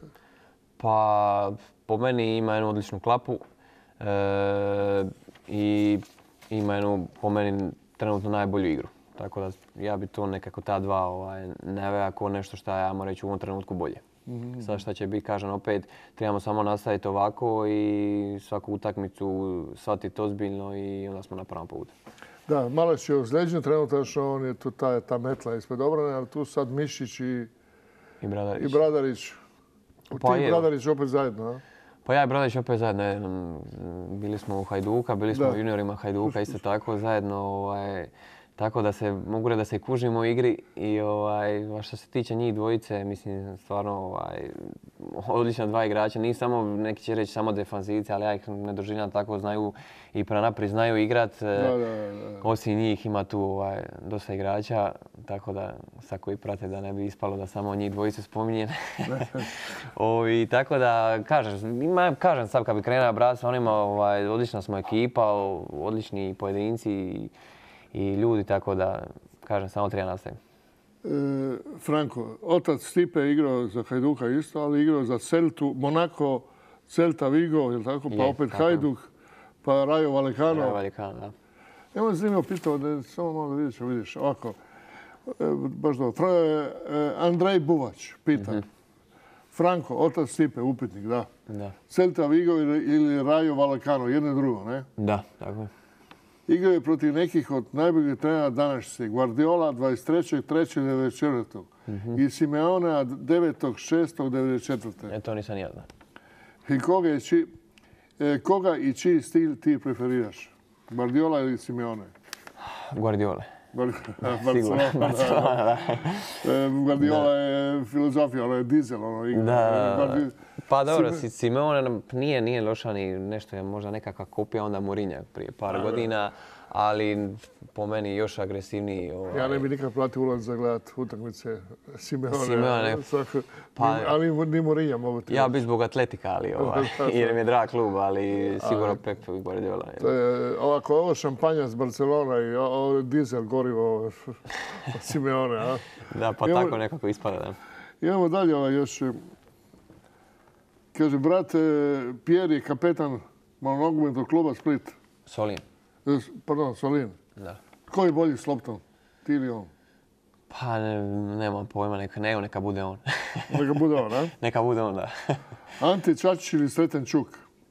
Speaker 17: Pa, po meni ima jednu odličnu klapu e, i ima jednu, po meni, trenutno najbolju igru. Tako da ja bi to nekako ta dva ovaj, naveo ako nešto što ja moram reći u ovom trenutku bolje. Mm-hmm. Sad šta će biti, kažem opet, trebamo samo nastaviti ovako i svaku utakmicu shvatiti ozbiljno i onda smo na pravom putu.
Speaker 16: Da, Maleš je ozlijeđen, trenutačno on je tu ta, ta metla ispred obrane, ali tu sad Mišić i,
Speaker 17: I Bradarić.
Speaker 16: I Bradarić.
Speaker 17: Pa
Speaker 16: ti i Bradarić opet zajedno, a?
Speaker 17: Pa ja i Bradarić opet zajedno. Bili smo u Hajduka, bili smo da. u juniorima Hajduka isto tako zajedno. Ovaj, tako da se, mogu reći da se kužimo u igri i ovaj, što se tiče njih dvojice, mislim stvarno ovaj, odlična dva igrača. Nije samo, neki će reći samo defanzivci, ali ja ih ne doživljam tako, znaju i prenaprijed znaju igrat. Da, da, da. Osim njih ima tu ovaj, dosta igrača, tako da sad koji prate da ne bi ispalo da samo njih dvojice spominjem. Ovi, tako da, kažem, ima, kažem sad kad bi krenuo brat, stvarno ima ovaj, odlična smo ekipa, odlični pojedinci i, i ljudi, tako da, kažem, samo treba nastaviti.
Speaker 16: E, Franko, otac Stipe igrao za Hajduka isto, ali igrao za Celtu, Monaco, Celta Vigo, je tako? Pa je, opet tako. Hajduk, pa Rayo Vallecano.
Speaker 17: Rayo Vallecano, da.
Speaker 16: Ja vam zanimljivo pitao, da samo malo vidiš, vidiš, ovako, e, baš dobro. E, Andrej Buvać pita. Mm-hmm. Franko, otac Stipe, upitnik, da.
Speaker 17: Da.
Speaker 16: Celta Vigo ili, ili Rayo Vallecano, jedno i drugo, ne?
Speaker 17: Da, tako je.
Speaker 16: Igrao je protiv nekih od najboljih trenera današnjice. Guardiola dvadeset trećeg trećeg devedeset četvrtog Mm-hmm. i Simeonea devetog šestog devedeset četvrtog
Speaker 17: E, to nisam ja znao.
Speaker 16: I koga, je či, e, koga i čiji stil ti preferiraš? Guardiola ili Simeone?
Speaker 17: Guardiola.
Speaker 16: Barcelona, da. Guardiola je filozofija, ono je dizel, ono igra.
Speaker 17: Da, Pa dobro, Simeone nije, nije loša ni nešto, je možda nekakva kopija onda Mourinha prije par A, godina, ali po meni još agresivniji. Ovaj.
Speaker 16: Ja ne bi nikad platio ulaz za gledat utakmice Simeone.
Speaker 17: Simeone.
Speaker 16: Pa, ali ni Mourinha mogu ti.
Speaker 17: Ja bi zbog Atletika, ali ovaj, jer mi je drag klub, ali sigurno Pep i Guardiola.
Speaker 16: To je, ovako, ovo šampanjac Barcelona i ovo dizel gorivo Simeone. A?
Speaker 17: Da, pa
Speaker 16: imamo,
Speaker 17: tako nekako ispada. Da.
Speaker 16: Imamo dalje ovaj još. Kaže, brate, Pierre je kapetan nogometnog kluba Split.
Speaker 17: Solin.
Speaker 16: Pardon, Solin.
Speaker 17: Da.
Speaker 16: Ko je bolji s loptom? Ti ili on?
Speaker 17: Pa ne, nemam pojma, neka, ne, neka bude on.
Speaker 16: Neka bude on, a?
Speaker 17: Neka bude on, da.
Speaker 16: Ante Čačić ili Sreten Čuk?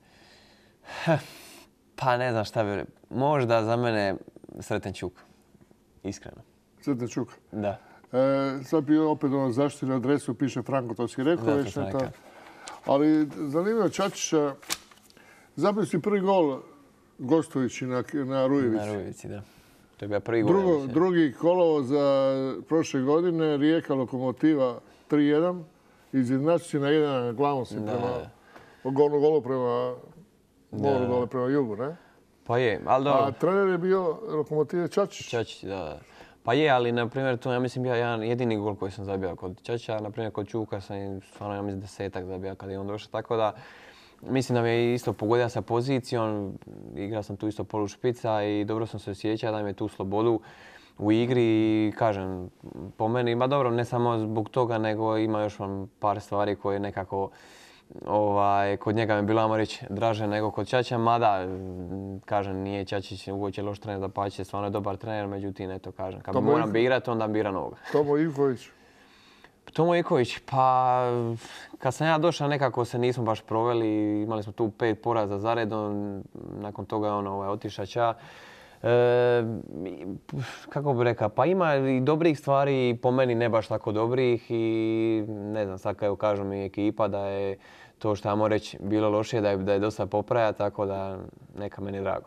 Speaker 17: Pa ne znam šta bi... Možda za mene Sreten Čuk. Iskreno.
Speaker 16: Sreten Čuk?
Speaker 17: Da.
Speaker 16: E, sad bi opet ono zaštitnu adresu, piše Franko, to si rekao.
Speaker 17: Da,
Speaker 16: to sam rekao. Ali zanimljivo Čačića, zabio si prvi gol gostujući na, na Rujevici.
Speaker 17: Na Rujevici, da. To je bio prvi gol.
Speaker 16: Drugo, drugi kolovo za prošle godine, Rijeka Lokomotiva tri jedan. Izjednačiti na jedan, glavom si prema golnu golu prema moru dole prema jugu, ne?
Speaker 17: Pa je, ali dobro.
Speaker 16: A trener je bio Lokomotive Čačić.
Speaker 17: Čačić, da. Pa je, ali na primjer to ja mislim bio jedan jedini gol koji sam zabio kod Čačića, na primjer kod Čuka sam stvarno ja mislim desetak zabio kad je on došao, tako da mislim da mi je isto pogodio sa pozicijom, igrao sam tu isto polu špica i dobro sam se osjećao da mi je tu slobodu u igri i kažem, po meni, ma dobro, ne samo zbog toga, nego ima još vam par stvari koje nekako Ovaj, kod njega mi je bilo, ajmo reći, draže nego kod Čačića, mada, kažem, nije Čačić uopće loš trener, dapače, stvarno je dobar trener, međutim, eto, kažem, kad moram Iko... birati, onda biram ovoga.
Speaker 16: Tomo Ivković?
Speaker 17: Tomo Ivković, pa, kad sam ja došao, nekako se nismo baš proveli, imali smo tu pet poraza za redom, nakon toga je on ovaj, otišao ča. E, kako bi rekao, pa ima i dobrih stvari, po meni ne baš tako dobrih i ne znam, sad kao kažu mi ekipa da je to što ja reći bilo lošije, da je, da je dosta popraja, tako da neka meni drago.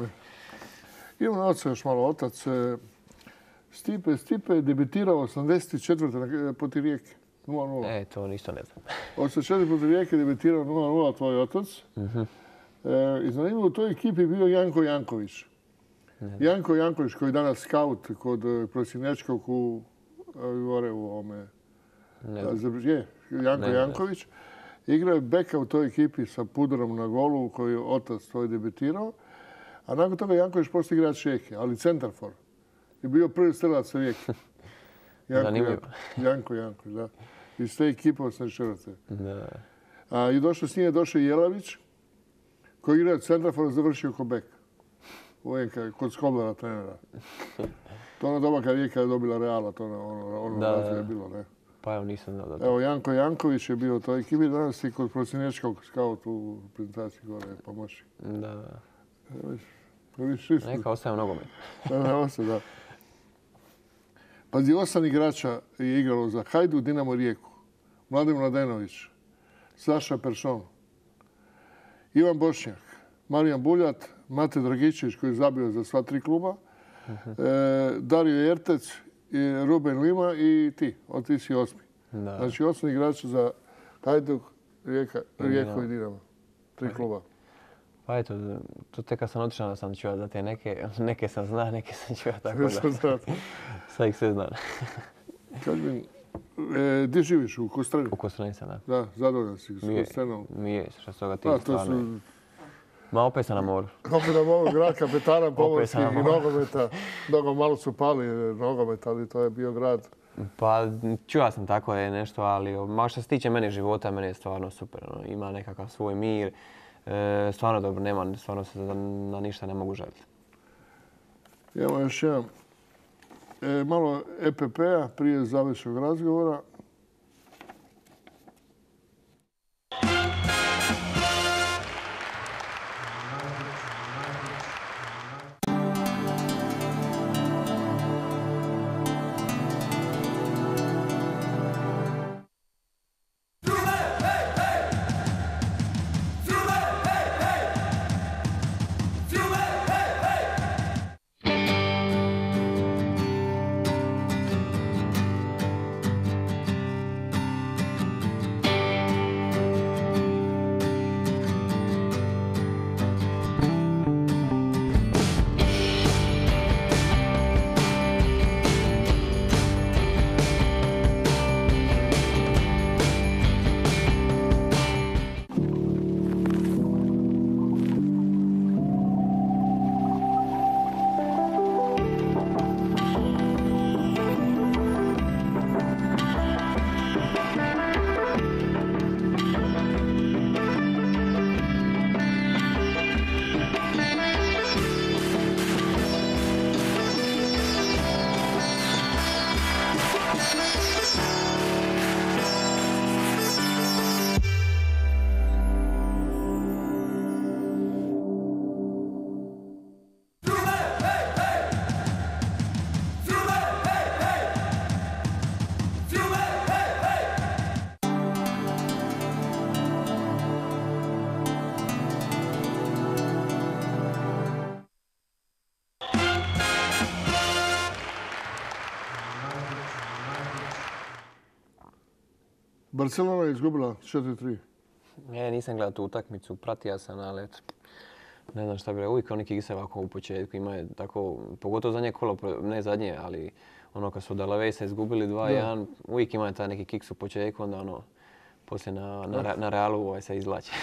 Speaker 16: Imam na oca još malo, otac. Stipe, Stipe je debitirao osamdeset četvrte protiv Rijeke, nula nula.
Speaker 17: E, to ništa ne znam.
Speaker 16: osamdeset četvrte protiv Rijeke debitirao nula nula tvoj otac. Uh-huh. E, I zanimljivo u toj ekipi bio Janko Janković. Janko Janković koji je danas skaut kod Prosinečkog u, gore u ovome. Je, Janko ne, Janković. Igrao je beka u toj ekipi sa puderom na golu koji je otac tvoj debitirao. A nakon toga Janković poslije igrač Rijeke, ali centarfor. I bio prvi strelac Rijeke. Janko, Janko Janković, da. Iz te ekipe osamdeset četvrte. Da. A, I došao s njim je došao Jelavić koji igrao centarfor i završio ko bek. Uvijek kod Skoblara trenera. To ono doba kad Rijeka je dobila Reala, to ono, ono da, je bilo, ne?
Speaker 17: Pa evo nisam znao da to.
Speaker 16: Evo, Janko Janković je bio u toj ekipi, danas i kod Prosinečkog skaut u prezentaciji gore pomoći.
Speaker 17: Da, da.
Speaker 16: Neka
Speaker 17: ostaje nogomet.
Speaker 16: Da, ostaje, da. Pazi, osam igrača je igralo za Hajduk, Dinamo, Rijeku. Mladen Mladenović, Saša Peršon, Ivan Bošnjak, Marijan Buljat, Mate Dragičević koji je zabio za sva tri kluba, uh-huh. e, Dario Jertec, i Ruben Lima i ti, od ti si osmi. Da. Znači osam igrača za Hajduk, Rijeka, Rijeku i Dinamo. Tri kluba.
Speaker 17: Pa eto, to tek kad sam otišao da sam čuo za te neke, neke sam zna, neke sam čuo tako da. Sad ih sve znam.
Speaker 16: Kaži mi, e, gdje živiš? U Kostreni?
Speaker 17: U Kostreni sam, da.
Speaker 16: Da, zadovoljan si s Kostrenom.
Speaker 17: Mi je, što s toga ti stvarno. Su... Ma opet sam na moru.
Speaker 16: Opet na moru, grad kapetana pomorskih i nogometa. Mnogo malo su pali nogometa, ali to je bio grad.
Speaker 17: Pa čuo sam tako je nešto, ali ma što se tiče mene života, meni je stvarno super. No. Ima nekakav svoj mir. E, stvarno dobro, nema, stvarno se na ništa ne mogu želiti.
Speaker 16: Evo još jedan. E, malo E P P-a prije završnog razgovora. Barcelona je izgubila četiri tri.
Speaker 17: Ja nisam gledao tu utakmicu, pratio sam, ali eto, ne znam šta bi rekao. Uvijek oni kikse ovako u početku imaju tako, pogotovo zadnje kolo, ne zadnje, ali ono kad su od Alavesa izgubili dva jedan, uvijek imaju taj neki kiks u početku, onda ono, poslije na, na, na Realu ovaj se izvlače.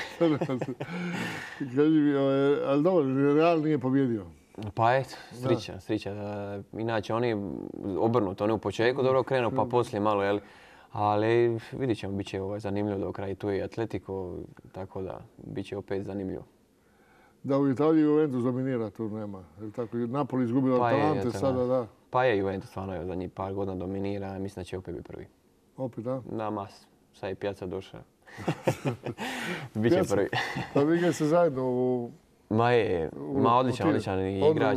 Speaker 16: Ali dobro, Real nije pobjedio.
Speaker 17: Pa eto, srića, srića. Inače oni obrnuto, oni u početku dobro krenu, pa poslije malo, jel? Ali vidit ćemo, bit će ovaj zanimljivo do kraja. Tu je i Atletico, tako da bit će opet zanimljivo.
Speaker 16: Da, u Italiji Juventus dominira, tu nema. Tako, Napoli izgubio od Atalante, sada da.
Speaker 17: Pa je, Juventus stvarno za njih par godina dominira, mislim da će opet biti prvi.
Speaker 16: Opet, da?
Speaker 17: Da, mas. Sad je Piazza došao. Biće prvi.
Speaker 16: Pa vi ga se zajedno u...
Speaker 17: Ma je, ma odličan, odličan igrač.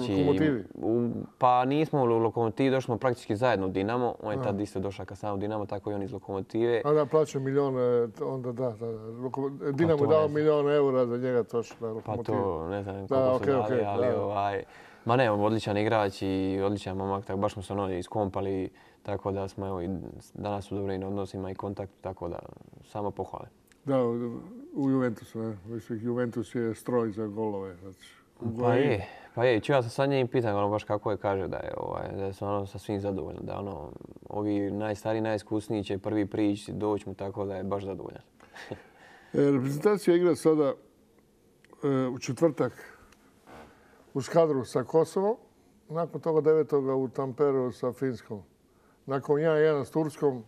Speaker 17: Pa nismo u Lokomotivi, došli smo praktički zajedno u Dinamo. On je tad isto došao kad sam u Dinamo, tako i on iz Lokomotive.
Speaker 16: A da, plaćao milijone, onda da. Dinamo je dao milijun eura za njega točno na Lokomotivi.
Speaker 17: Pa to ne znam koliko su dali, ali ovaj... Ma ne, odličan igrač i odličan momak, tako baš smo se ono iskompali, tako da smo evo i danas u dobrim odnosima i kontaktu, tako da samo pohvale.
Speaker 16: Da, u Juventusu, ne? Juventus je stroj za golove.
Speaker 17: Pa je, pa je. Čuo sam sad njim pitan, ono baš kako je, kaže da je, ovaj, da je ono sa svim zadovoljni, da ono, ovi najstariji, najiskusniji će prvi prići, doći mu, tako da je baš zadovoljan.
Speaker 16: Reprezentacija igra sada u četvrtak u Skadru sa Kosovom, nakon toga devetoga u Tamperu sa Finskom. Nakon jedan jedan s Turskom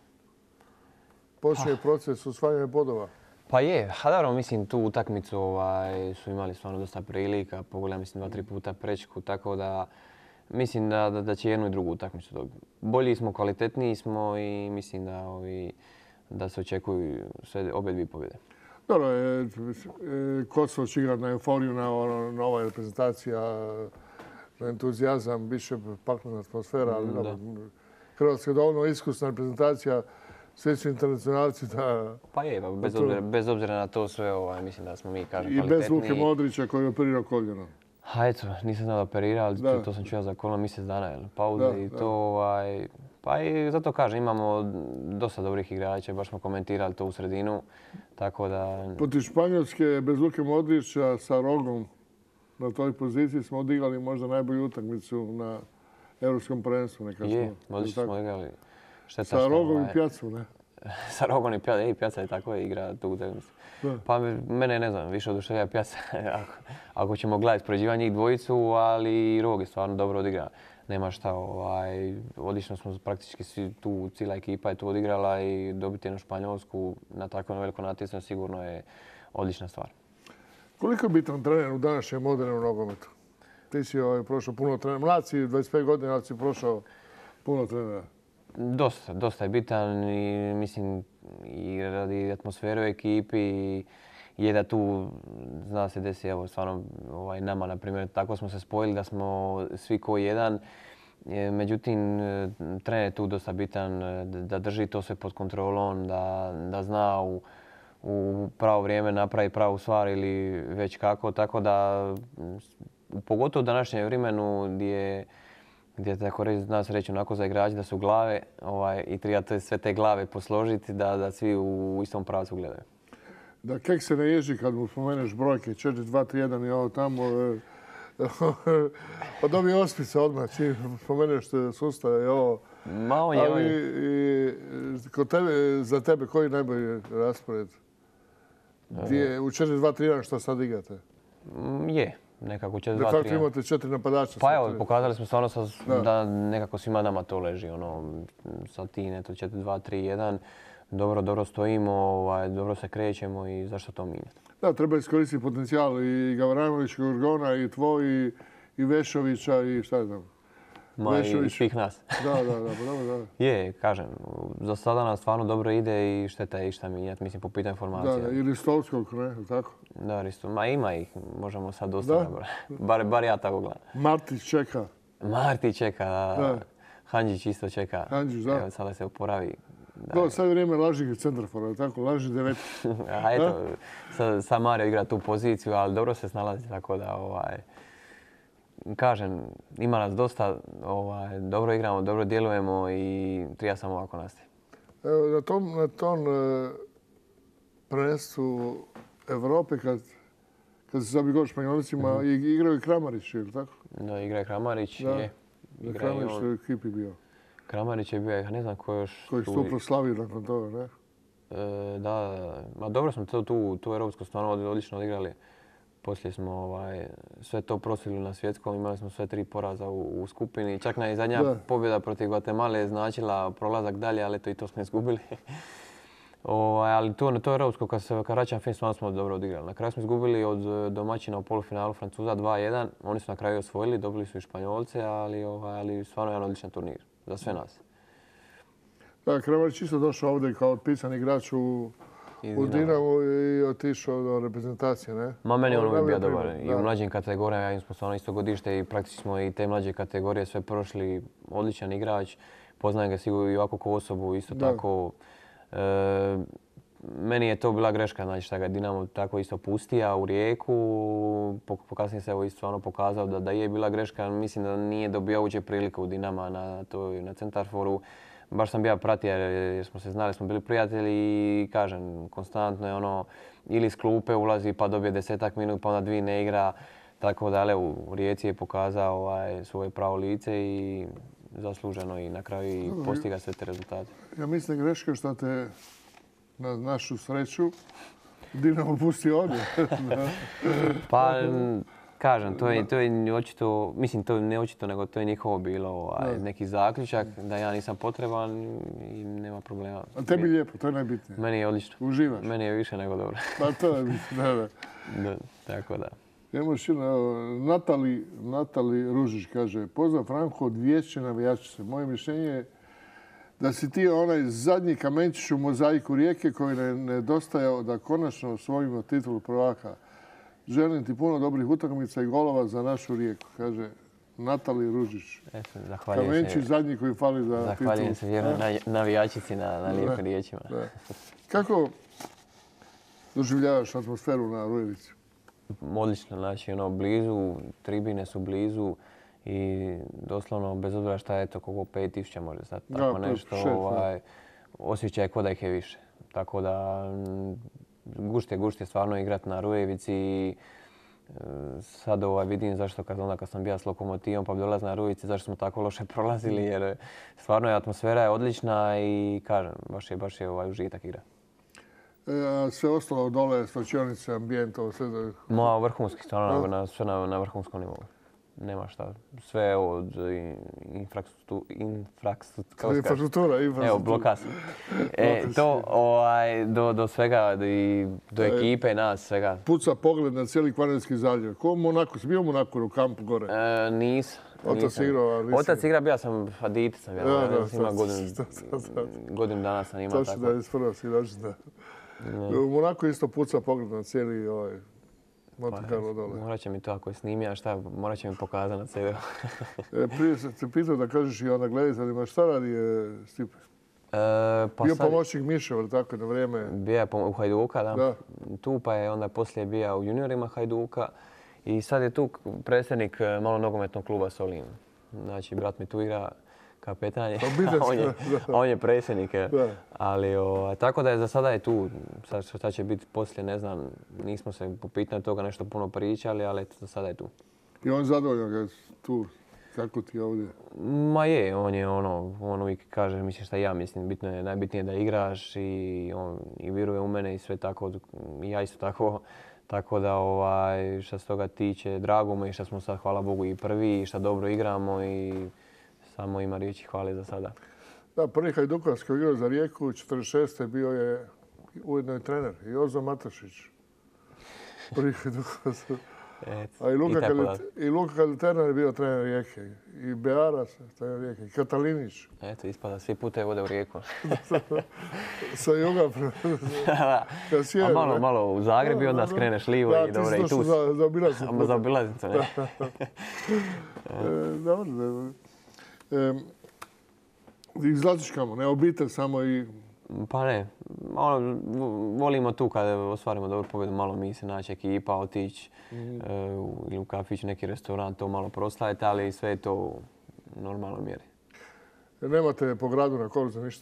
Speaker 16: počinje proces usvajanja bodova.
Speaker 17: Pa je, a dobro, mislim tu utakmicu ovaj, su imali stvarno dosta prilika, pogledam mislim dva, tri puta prečku, tako da mislim da, da, da će jednu i drugu utakmicu dobiti. Bolji smo, kvalitetniji smo i mislim da, ovi, da se očekuju sve obje dvije pobjede.
Speaker 16: Dobro, e, Kosovo će igrati na euforiju, na nova reprezentacija, na entuzijazam, bit će paklena atmosfera, ali da. Hrvatska je dovoljno iskusna reprezentacija, svi su internacionalci da...
Speaker 17: Pa je, bez obzira, bez obzira na to sve, ovaj, mislim da smo mi, kažem, kvalitetniji.
Speaker 16: I bez Luke Modrića koji je operirao koljeno.
Speaker 17: Ha, eto, nisam znao da operira, ali to, to sam čuo za koljeno mjesec dana, jel, pauze i to, ovaj... Pa i zato kažem, imamo dosta dobrih igrača, baš smo komentirali to u sredinu, tako da...
Speaker 16: Protiv Španjolske, bez Luke Modrića, sa Rogom na toj poziciji smo odigrali možda najbolju utakmicu na Europskom prvenstvu.
Speaker 17: Je, odlično smo odigrali.
Speaker 16: Sa Rogom i Pjacom, ne?
Speaker 17: Sa Rogom i Pjacom, ej, Pjaca je tako igra tu utakmicu. Pa mene, ne znam, više oduševlja Pjaca, ako, ako ćemo gledati spoređivanje njih dvojicu, ali Rog je stvarno dobro odigrao. Nema šta, ovaj, odlično smo praktički svi tu, cijela ekipa je tu odigrala i dobiti jednu Španjolsku na takvom velikom natjecanju sigurno je odlična stvar.
Speaker 16: Koliko je bitan trener u današnjem modernom nogometu? Ti si ovaj, prošao puno trenera, mlad si, dvadeset pet godina, ali si prošao puno trenera.
Speaker 17: Dosta, dosta je bitan i mislim i radi atmosfere u ekipi i je da tu zna se desi, evo stvarno ovaj, nama na primjer, tako smo se spojili da smo svi ko jedan. Međutim, trener je tu dosta bitan da drži to sve pod kontrolom, da, da zna u, u pravo vrijeme napravi pravu stvar ili već kako. Tako da, pogotovo u današnjem vremenu gdje gdje tako reći, zna se reći onako za igrače da su glave ovaj, i treba sve te glave posložiti da, da svi u istom pravcu gledaju.
Speaker 16: Da kek se ne ježi kad mu spomeneš brojke četiri, dva, tri, jedan i ovo tamo. Od ovih ospica odmah čim spomeneš sustav i ovo.
Speaker 17: Ma on je,
Speaker 16: ali i, kod tebe, za tebe koji je najbolji raspored? Gdje, u četiri, dva, tri, jedan što sad igrate?
Speaker 17: Je. Nekako četiri dva tri jedan.
Speaker 16: De facto imate četiri napadača.
Speaker 17: Pa evo, pokazali smo stvarno da. da nekako svima nama to leži. Ono, sa tim, eto, četiri dva tri jedan. Dobro, dobro stojimo, ovaj, dobro se krećemo i zašto to mijenjati? Da,
Speaker 16: treba iskoristiti potencijal i Gavranović, Gorgona, i tvoj, i, i Vešovića, i šta znam.
Speaker 17: Ma Vešović. I svih nas.
Speaker 16: Da, da, da, da, da.
Speaker 17: Je, kažem, za sada nam stvarno dobro ide i šteta je išta mijenjati, mislim, po pitanju informacija.
Speaker 16: Da, da, i Ristovskog, ne, tako?
Speaker 17: Da, Ristovskog, ma ima ih, možemo sad dosta, bar, bar ja tako gledam.
Speaker 16: Martić čeka.
Speaker 17: Martić čeka, da. Handžić isto čeka.
Speaker 16: Handžić, da.
Speaker 17: Evo, sada se oporavi.
Speaker 16: Da, da sad je vrijeme lažnih centrafora, tako, lažnih devet.
Speaker 17: A eto, sad, sad Mario igra tu poziciju, ali dobro se snalazi, tako da, ovaj, kažem, ima nas dosta, ovaj, dobro igramo, dobro djelujemo i treba samo ovako nastaviti.
Speaker 16: Evo, na tom, na tom e, prvenstvu Evrope, kad, kad se zabio gol Španjolcima, mm-hmm. igrao je Kramarić, ili tako?
Speaker 17: Da, igra je Kramarić,
Speaker 16: da.
Speaker 17: je.
Speaker 16: Da, Kramarić je u ekipi bio.
Speaker 17: Kramarić je bio, ja ne znam ko još...
Speaker 16: Koji je tu proslavio nakon toga, ne?
Speaker 17: E, da, ma dobro smo to, tu, tu Europsku stvarno odlično odigrali. Poslije smo ovaj, sve to prosili na svjetskom, imali smo sve tri poraza u, u skupini. Čak na i zadnja da. pobjeda protiv Guatemala je značila prolazak dalje, ali to i to smo izgubili. ovaj, ali to na to Europsko, kad se kad vraćam film, stvarno smo dobro odigrali. Na kraju smo izgubili od domaćina u polufinalu Francuza dva jedan. Oni su na kraju osvojili, dobili su i Španjolce, ali, ovaj, ali stvarno jedan odličan turnir za sve nas.
Speaker 16: Da, Kramarić isto došao ovdje kao otpisan igrač u, u Dinamo i otišao do reprezentacije, ne?
Speaker 17: Ma meni on uvijek bio dobar. I u mlađim kategorijama, ja smo stvarno isto godište i praktično smo i te mlađe kategorije sve prošli. Odličan igrač, poznajem ga sigurno i ovako kao osobu, isto da. tako. E, meni je to bila greška, znači šta ga Dinamo tako isto pustija u Rijeku. Pokasnije se evo isto stvarno pokazao da, da je bila greška. Mislim da nije dobio uopće prilike u Dinama na, toj, na centarforu. Baš sam bio pratio jer smo se znali, smo bili prijatelji i kažem, konstantno je ono ili iz klupe ulazi pa dobije desetak minut pa onda dvije ne igra. Tako da ale, u Rijeci je pokazao ovaj, svoje pravo lice i zasluženo i na kraju i postiga sve te rezultate.
Speaker 16: Ja mislim greška što te na našu sreću Dinamo pusti ovdje.
Speaker 17: Pa kažem, to je, to je očito, mislim to ne očito, nego to je njihovo bilo ovaj, neki zaključak da ja nisam potreban i nema problema.
Speaker 16: A tebi je lijepo, to je najbitnije.
Speaker 17: Meni je odlično.
Speaker 16: Uživaš?
Speaker 17: Meni je više nego dobro.
Speaker 16: Pa to je bitno, da, da.
Speaker 17: da. Tako da.
Speaker 16: Imamo još jedno, Natali, Natali Ružić kaže, pozdrav Franko od Vijeće navijačice. Moje mišljenje je da si ti onaj zadnji kamenčić u mozaiku Rijeke koji ne nedostajao da konačno osvojimo titulu prvaka. Želim ti puno dobrih utakmica i golova za našu Rijeku, kaže Natali Ružić. Kamenčić zadnji koji fali za titulu.
Speaker 17: Zahvaljujem se vjerno navijačici na, na lijepim riječima.
Speaker 16: Da. Kako doživljavaš atmosferu na Rujevici?
Speaker 17: Odlično, znači ono, blizu, tribine su blizu i doslovno bez obzira šta je to, koliko pet tisuća može sad, tako da, nešto, šest, ovaj, osjećaj kod da ih je više. Tako da gušt je, gušt je stvarno igrat na Rujevici i sad ovaj, vidim zašto kad, onda kad sam bio s Lokomotivom pa bi dolaz na Rujevici, zašto smo tako loše prolazili jer stvarno je atmosfera je odlična i kažem, baš je, baš je ovaj, užitak igra.
Speaker 16: E, sve ostalo dole, slačionice, ambijento, sve da...
Speaker 17: Ma, vrhunski, stvarno, na, sve na, na vrhunskom nivou. Nema šta. Sve od infrastruktura...
Speaker 16: Infrastruktura, infrastruktura.
Speaker 17: Evo, blokas. E, to ovaj, do, do svega, do, i, do ekipe, nas, svega.
Speaker 16: Puca pogled na cijeli Kvarnerski zaljev. Ko u Monaku? Si bio u Monaku u kampu gore?
Speaker 17: E, nisam.
Speaker 16: Otac igrao, ali nisam.
Speaker 17: Otac igra, bio sam, a dite sam. Ja,
Speaker 16: da,
Speaker 17: da, ima godinu, godinu dana sam imao.
Speaker 16: Točno da je ispravo si došli da. U Monaku isto puca pogled na cijeli ovaj...
Speaker 17: Pa, morat će mi to ako je snimija, šta, morat će mi pokazati na C D-u.
Speaker 16: e, prije sam te pitao da kažeš i ona gledateljima, šta radi je Stipe? E, pa bio sad, pomoćnik Miša, ali tako na vrijeme?
Speaker 17: Bio je u Hajduka, da. da. Tu pa je onda poslije bio u juniorima Hajduka i sad je tu predsjednik malo nogometnog kluba Solin. Znači, brat mi tu igra kapetan je, on je, on je predsjednik. Ali o, tako da je za sada je tu. Sad šta će biti poslije, ne znam, nismo se po pitanju toga nešto puno pričali, ali eto, za sada je tu.
Speaker 16: I on zadovoljan ga tu? Kako ti je ovdje?
Speaker 17: Ma je, on je ono, on uvijek kaže, mislim šta ja mislim, bitno je, najbitnije je da igraš i on i vjeruje u mene i sve tako, i ja isto tako. Tako da ovaj, što se toga tiče, drago mi je što smo sad, hvala Bogu, i prvi i što dobro igramo i samo ima riječi hvale za sada.
Speaker 16: Da, prvi Hajdukovac koji igrao za Rijeku, četrdeset šeste bio je ujedno i trener, Jozo Matašić. Prvi Hajdukovac. A i Luka, Kalit, i Luka Kaliterna je bio trener Rijeke. I Beara, trener Rijeke. I Katalinić.
Speaker 17: Eto, ispada, svi pute vode u Rijeku.
Speaker 16: Sa juga.
Speaker 17: A malo, malo u Zagreb i onda skreneš livo da, i dobro i tu.
Speaker 16: Za, za obilaznicu.
Speaker 17: Za obilaznicu, ne.
Speaker 16: Dobro, dobro. E, izlaziš kamo, ne obitelj samo i...
Speaker 17: Pa ne, ono, volimo tu kada ostvarimo dobru pobjedu, malo mi se naći ekipa, otići mm. e, ili u kafić, neki restoran, to malo proslaviti, ali sve je to u normalnoj mjeri.
Speaker 16: Nemate po gradu na Korzu ništa?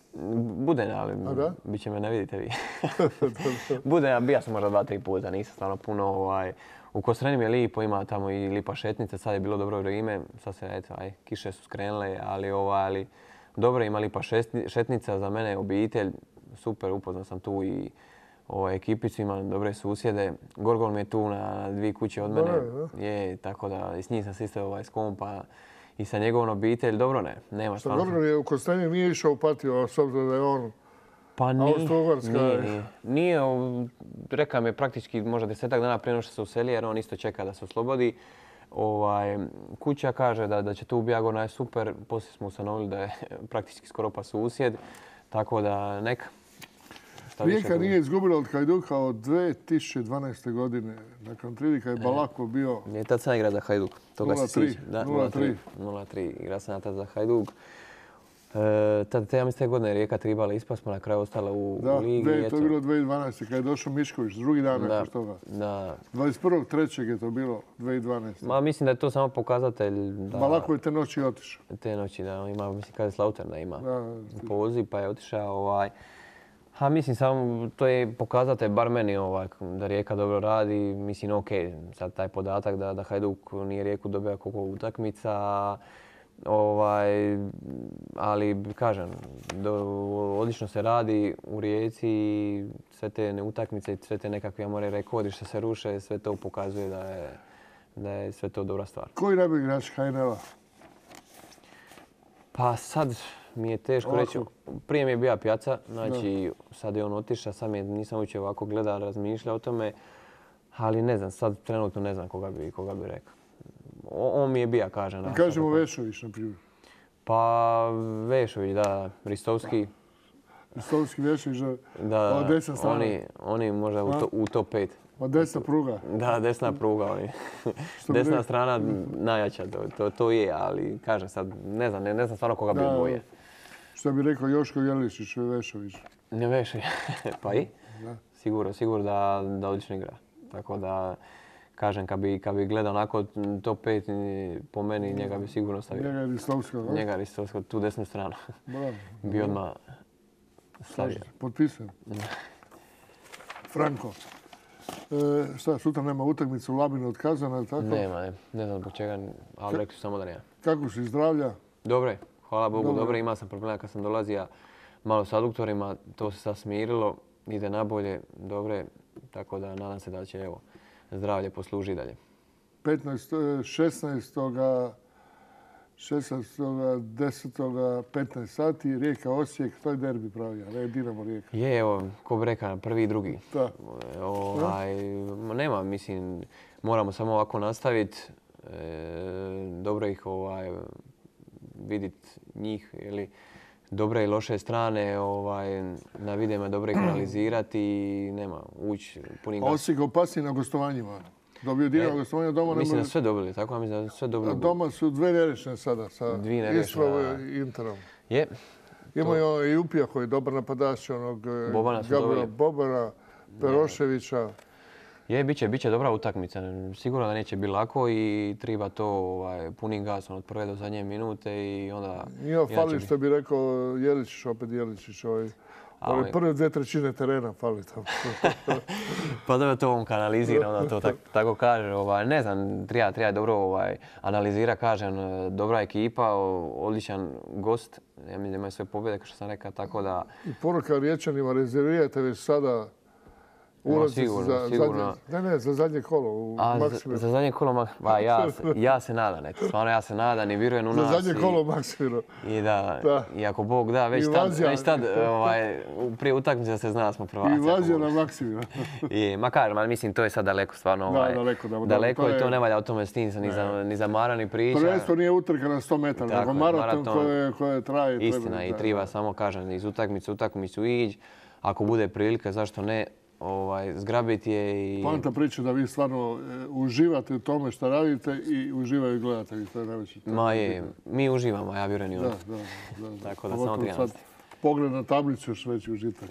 Speaker 17: Budem, ali bit će me ne vidite vi. Budem, bija sam možda dva, tri puta, nisam stvarno puno. Ovaj, u Kostreni mi je lipo, ima tamo i lipa šetnica, sad je bilo dobro vrijeme, sad se, eto, aj, kiše su skrenule, ali, ovaj, ali dobro, ima lipa šetnica, za mene je obitelj, super, upoznao sam tu i ovaj, ekipicu, imam dobre susjede. Gorgol mi je tu na dvije kuće od mene, je, tako da i s njim sam se isto ovaj, skompa i sa njegovom obitelj, dobro ne, nema stvarno.
Speaker 16: Gorgol je u Kostreni nije išao u patio, s obzirom da je on
Speaker 17: pa nije,
Speaker 16: Austro-Ugarska.
Speaker 17: Nije, nije. nije rekao mi je praktički možda desetak dana prije nego što se useli, jer on isto čeka da se oslobodi. Ovaj, kuća kaže da, da će tu Bijagorna je super, poslije smo ustanovili da je praktički skoro pa susjed, tako da neka.
Speaker 16: Rijeka nije izgubila od Hajduka od dvije tisuće dvanaeste. godine. Nakon tri kad je Balako bio...
Speaker 17: Nije tad sam igra za Hajduk, toga se sjećam.
Speaker 16: nula tri.
Speaker 17: nula tri, igra sam tad za Hajduk. E, tad, te, ja mislim, te godine Rijeka trebala ispast, smo na kraju ostala u,
Speaker 16: da,
Speaker 17: u ligi.
Speaker 16: Da, to je bilo dvije tisuće dvanaeste. kad je došao Mišković, drugi dan nakon toga.
Speaker 17: Da.
Speaker 16: dvadeset prvog trećeg je to bilo, dvije tisuće dvanaeste.
Speaker 17: Ma, mislim da je to samo pokazatelj da...
Speaker 16: Balako je te noći otišao.
Speaker 17: Te noći, da. Ima, mislim, kada je Slauterna ima
Speaker 16: da,
Speaker 17: poziv, pa je otišao. Ovaj, ha, mislim, samo to je pokazatelj, bar meni, ovaj, da Rijeka dobro radi. Mislim, ok, sad taj podatak da, da Hajduk nije Rijeku dobio koliko utakmica. Ovaj, ali kažem, do, odlično se radi u Rijeci i sve te utakmice i sve te nekakve, ja moram rekordi što se ruše, sve to pokazuje da je, da je sve to dobra stvar.
Speaker 16: Koji najbolji igrač H N L-a?
Speaker 17: Pa sad mi je teško reći. Prije mi je bio Pjaca, znači da. Sad je on otišao, sad mi nisam uopće ovako gledao, razmišljao o tome, ali ne znam, sad trenutno ne znam koga bi, koga bi rekao. On mi je bija, kažem.
Speaker 16: Da kažemo Vešović, na primjer.
Speaker 17: Pa Vešović, da. Ristovski.
Speaker 16: Ristovski, Vešović,
Speaker 17: da.
Speaker 16: Ova desna strana.
Speaker 17: Oni, oni možda u, to, u top pet.
Speaker 16: Ma desna pruga.
Speaker 17: Da, desna pruga. Oni. Desna rekao? Strana najjača, to, to, to je, ali kažem sad, ne znam, ne, ne znam stvarno koga bi boje.
Speaker 16: Što bi rekao Joško Jeličić, Vešović.
Speaker 17: Ne Vešović, pa i? Da. Sigurno, sigurno da, da odlično igra. Tako da... Kažem, kad bi, kad bi gledao onako top pet, po meni njega bi sigurno stavio.
Speaker 16: Njega je Ristovska, da?
Speaker 17: Njega je Ristovska, tu desnu stranu.
Speaker 16: Bravo.
Speaker 17: Bi odmah stavio.
Speaker 16: Potpisujem. Franko, e, šta, sutra nema utakmicu u Labinu od Kazana, ili tako?
Speaker 17: Nema, ne. Ne znam zbog čega, ali rekli su samo da nema.
Speaker 16: Kako si, zdravlja?
Speaker 17: Dobre, hvala Bogu, dobre. dobre. Imao sam problema kad sam dolazio malo s aduktorima, to se sad smirilo, ide nabolje, dobre, tako da nadam se da će, evo, zdravlje posluži dalje.
Speaker 16: šesnaestog desetog petnaest sati, Rijeka Osijek, to je derbi pravi, a ne Dinamo Rijeka.
Speaker 17: Je, evo, ko bi rekao, prvi i drugi.
Speaker 16: Da.
Speaker 17: Ovaj, nema, mislim, moramo samo ovako nastaviti. E, dobro ih ovaj, vidjeti njih, ili dobre i loše strane, ovaj, na videima dobro ih analizirati i nema, ući punim gasom.
Speaker 16: Osijek opasniji na gostovanjima. Dobio Dinamo gostovanja doma.
Speaker 17: Mislim da sve dobili, tako mislim da sve dobili.
Speaker 16: Doma su dve nerešene sada sa Istrom i Interom.
Speaker 17: Je.
Speaker 16: Imaju i Upija koji je dobar napadač, onog Gabriela Bobana, Peroševića.
Speaker 17: Je, bit će, bit će dobra utakmica. Sigurno da neće biti lako i treba to ovaj, punim gasom od prve do zadnje minute i onda...
Speaker 16: Nije fali što bi rekao Jeličić, opet Jeličić. Ovaj, ovaj prve dve trećine terena fali tamo.
Speaker 17: Pa da to on kanalizira, onda to tako, tako kaže. Ovaj, ne znam, treba, treba dobro ovaj, analizira, kažem, dobra ekipa, odličan gost. Ja mislim da imaju sve pobjede, kao što sam rekao, tako da...
Speaker 16: I poruka Riječanima, rezervirajte već sada ulazi no, za, zadnje, ne, ne, za zadnje kolo u Maksimiru.
Speaker 17: Za, za zadnje kolo, ba, ja, ja se nadam, eto, stvarno ja se nadam i vjerujem u nas.
Speaker 16: Za zadnje i, kolo u Maksimiru.
Speaker 17: I da, da, i ako Bog da, već tad, već tad ovaj, prije utakmice se zna da smo prvaci.
Speaker 16: Invazija na Maksimiru.
Speaker 17: I, ma kažem, ali mislim, to je sad daleko, stvarno. Ovaj,
Speaker 16: da, daleko, da,
Speaker 17: daleko
Speaker 16: to
Speaker 17: i to je, ne valja o tome s tim, ni za, ni za Mara, ni priča.
Speaker 16: Prvenstvo nije utrka na sto metara, nego maraton koje, koje traje.
Speaker 17: Istina, treba, i treba samo, kažem, iz utakmice utakmicu ići. Ako bude prilika, zašto ne? Ovaj, zgrabiti je i...
Speaker 16: Poanta priča da vi stvarno e, uživate u tome što radite i uživaju gledatelji. To je najveći.
Speaker 17: Ma je, mi uživamo, ja vjerujem i on.
Speaker 16: Da, da, da.
Speaker 17: Tako da samo treba nastaviti.
Speaker 16: Pogled na tablicu još veći užitak.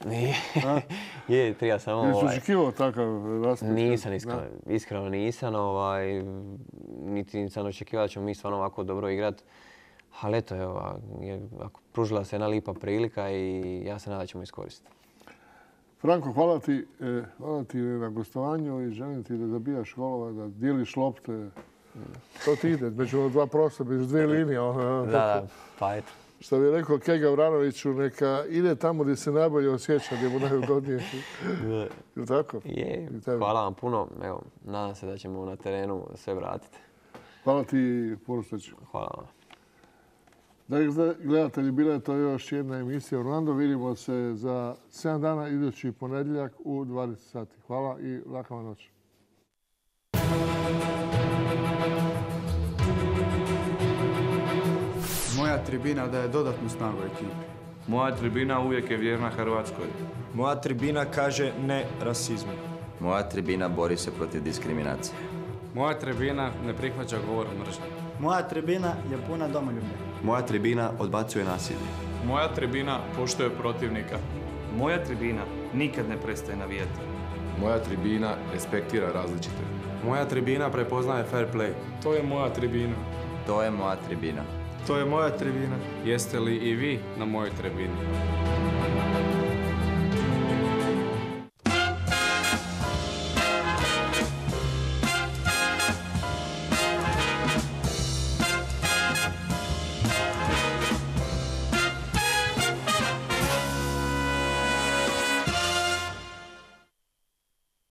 Speaker 17: Je, treba samo...
Speaker 16: Jesi ovaj, očekivao takav raspad?
Speaker 17: Nisam, iskreno, iskreno nisam. Ovaj, niti nisam očekivao da ćemo mi stvarno ovako dobro igrati. Ali eto, evo, ako pružila se jedna lipa prilika i ja se nadam da ćemo iskoristiti.
Speaker 16: Franko, hvala ti, eh, hvala ti na gostovanju i želim ti da zabijaš golova, da dijeliš lopte. To ti ide, među dva prostora, među dvije linije.
Speaker 17: Da, da, pa eto.
Speaker 16: Što bi rekao Kega Vranoviću, neka ide tamo gdje se najbolje osjeća, gdje mu najugodnije. Je tako?
Speaker 17: Je, hvala vam puno. Evo, nadam se da ćemo na terenu sve vratiti.
Speaker 16: Hvala ti puno sreće.
Speaker 17: Hvala vam.
Speaker 16: Dakle, gledatelji, bila je to još jedna emisija Orlando. Vidimo se za sedam dana idući ponedjeljak u dvadeset sati. Hvala i laka vam noć.
Speaker 10: Moja tribina daje dodatnu snagu ekipi.
Speaker 1: Moja tribina uvijek je vjerna Hrvatskoj.
Speaker 19: Moja tribina kaže ne rasizmu.
Speaker 20: Moja tribina bori se protiv diskriminacije.
Speaker 11: Moja tribina ne prihvaća govor mržnje.
Speaker 5: Moja tribina je puna domoljublja.
Speaker 6: Moja tribina odbacuje nasilje.
Speaker 2: Moja tribina poštuje protivnika.
Speaker 3: Moja tribina nikad ne prestaje navijati.
Speaker 4: Moja tribina respektira različite.
Speaker 11: Moja tribina prepoznaje fair play.
Speaker 2: To je moja tribina.
Speaker 20: To je moja tribina.
Speaker 8: To je moja tribina.
Speaker 11: Jeste li i vi na mojoj tribini?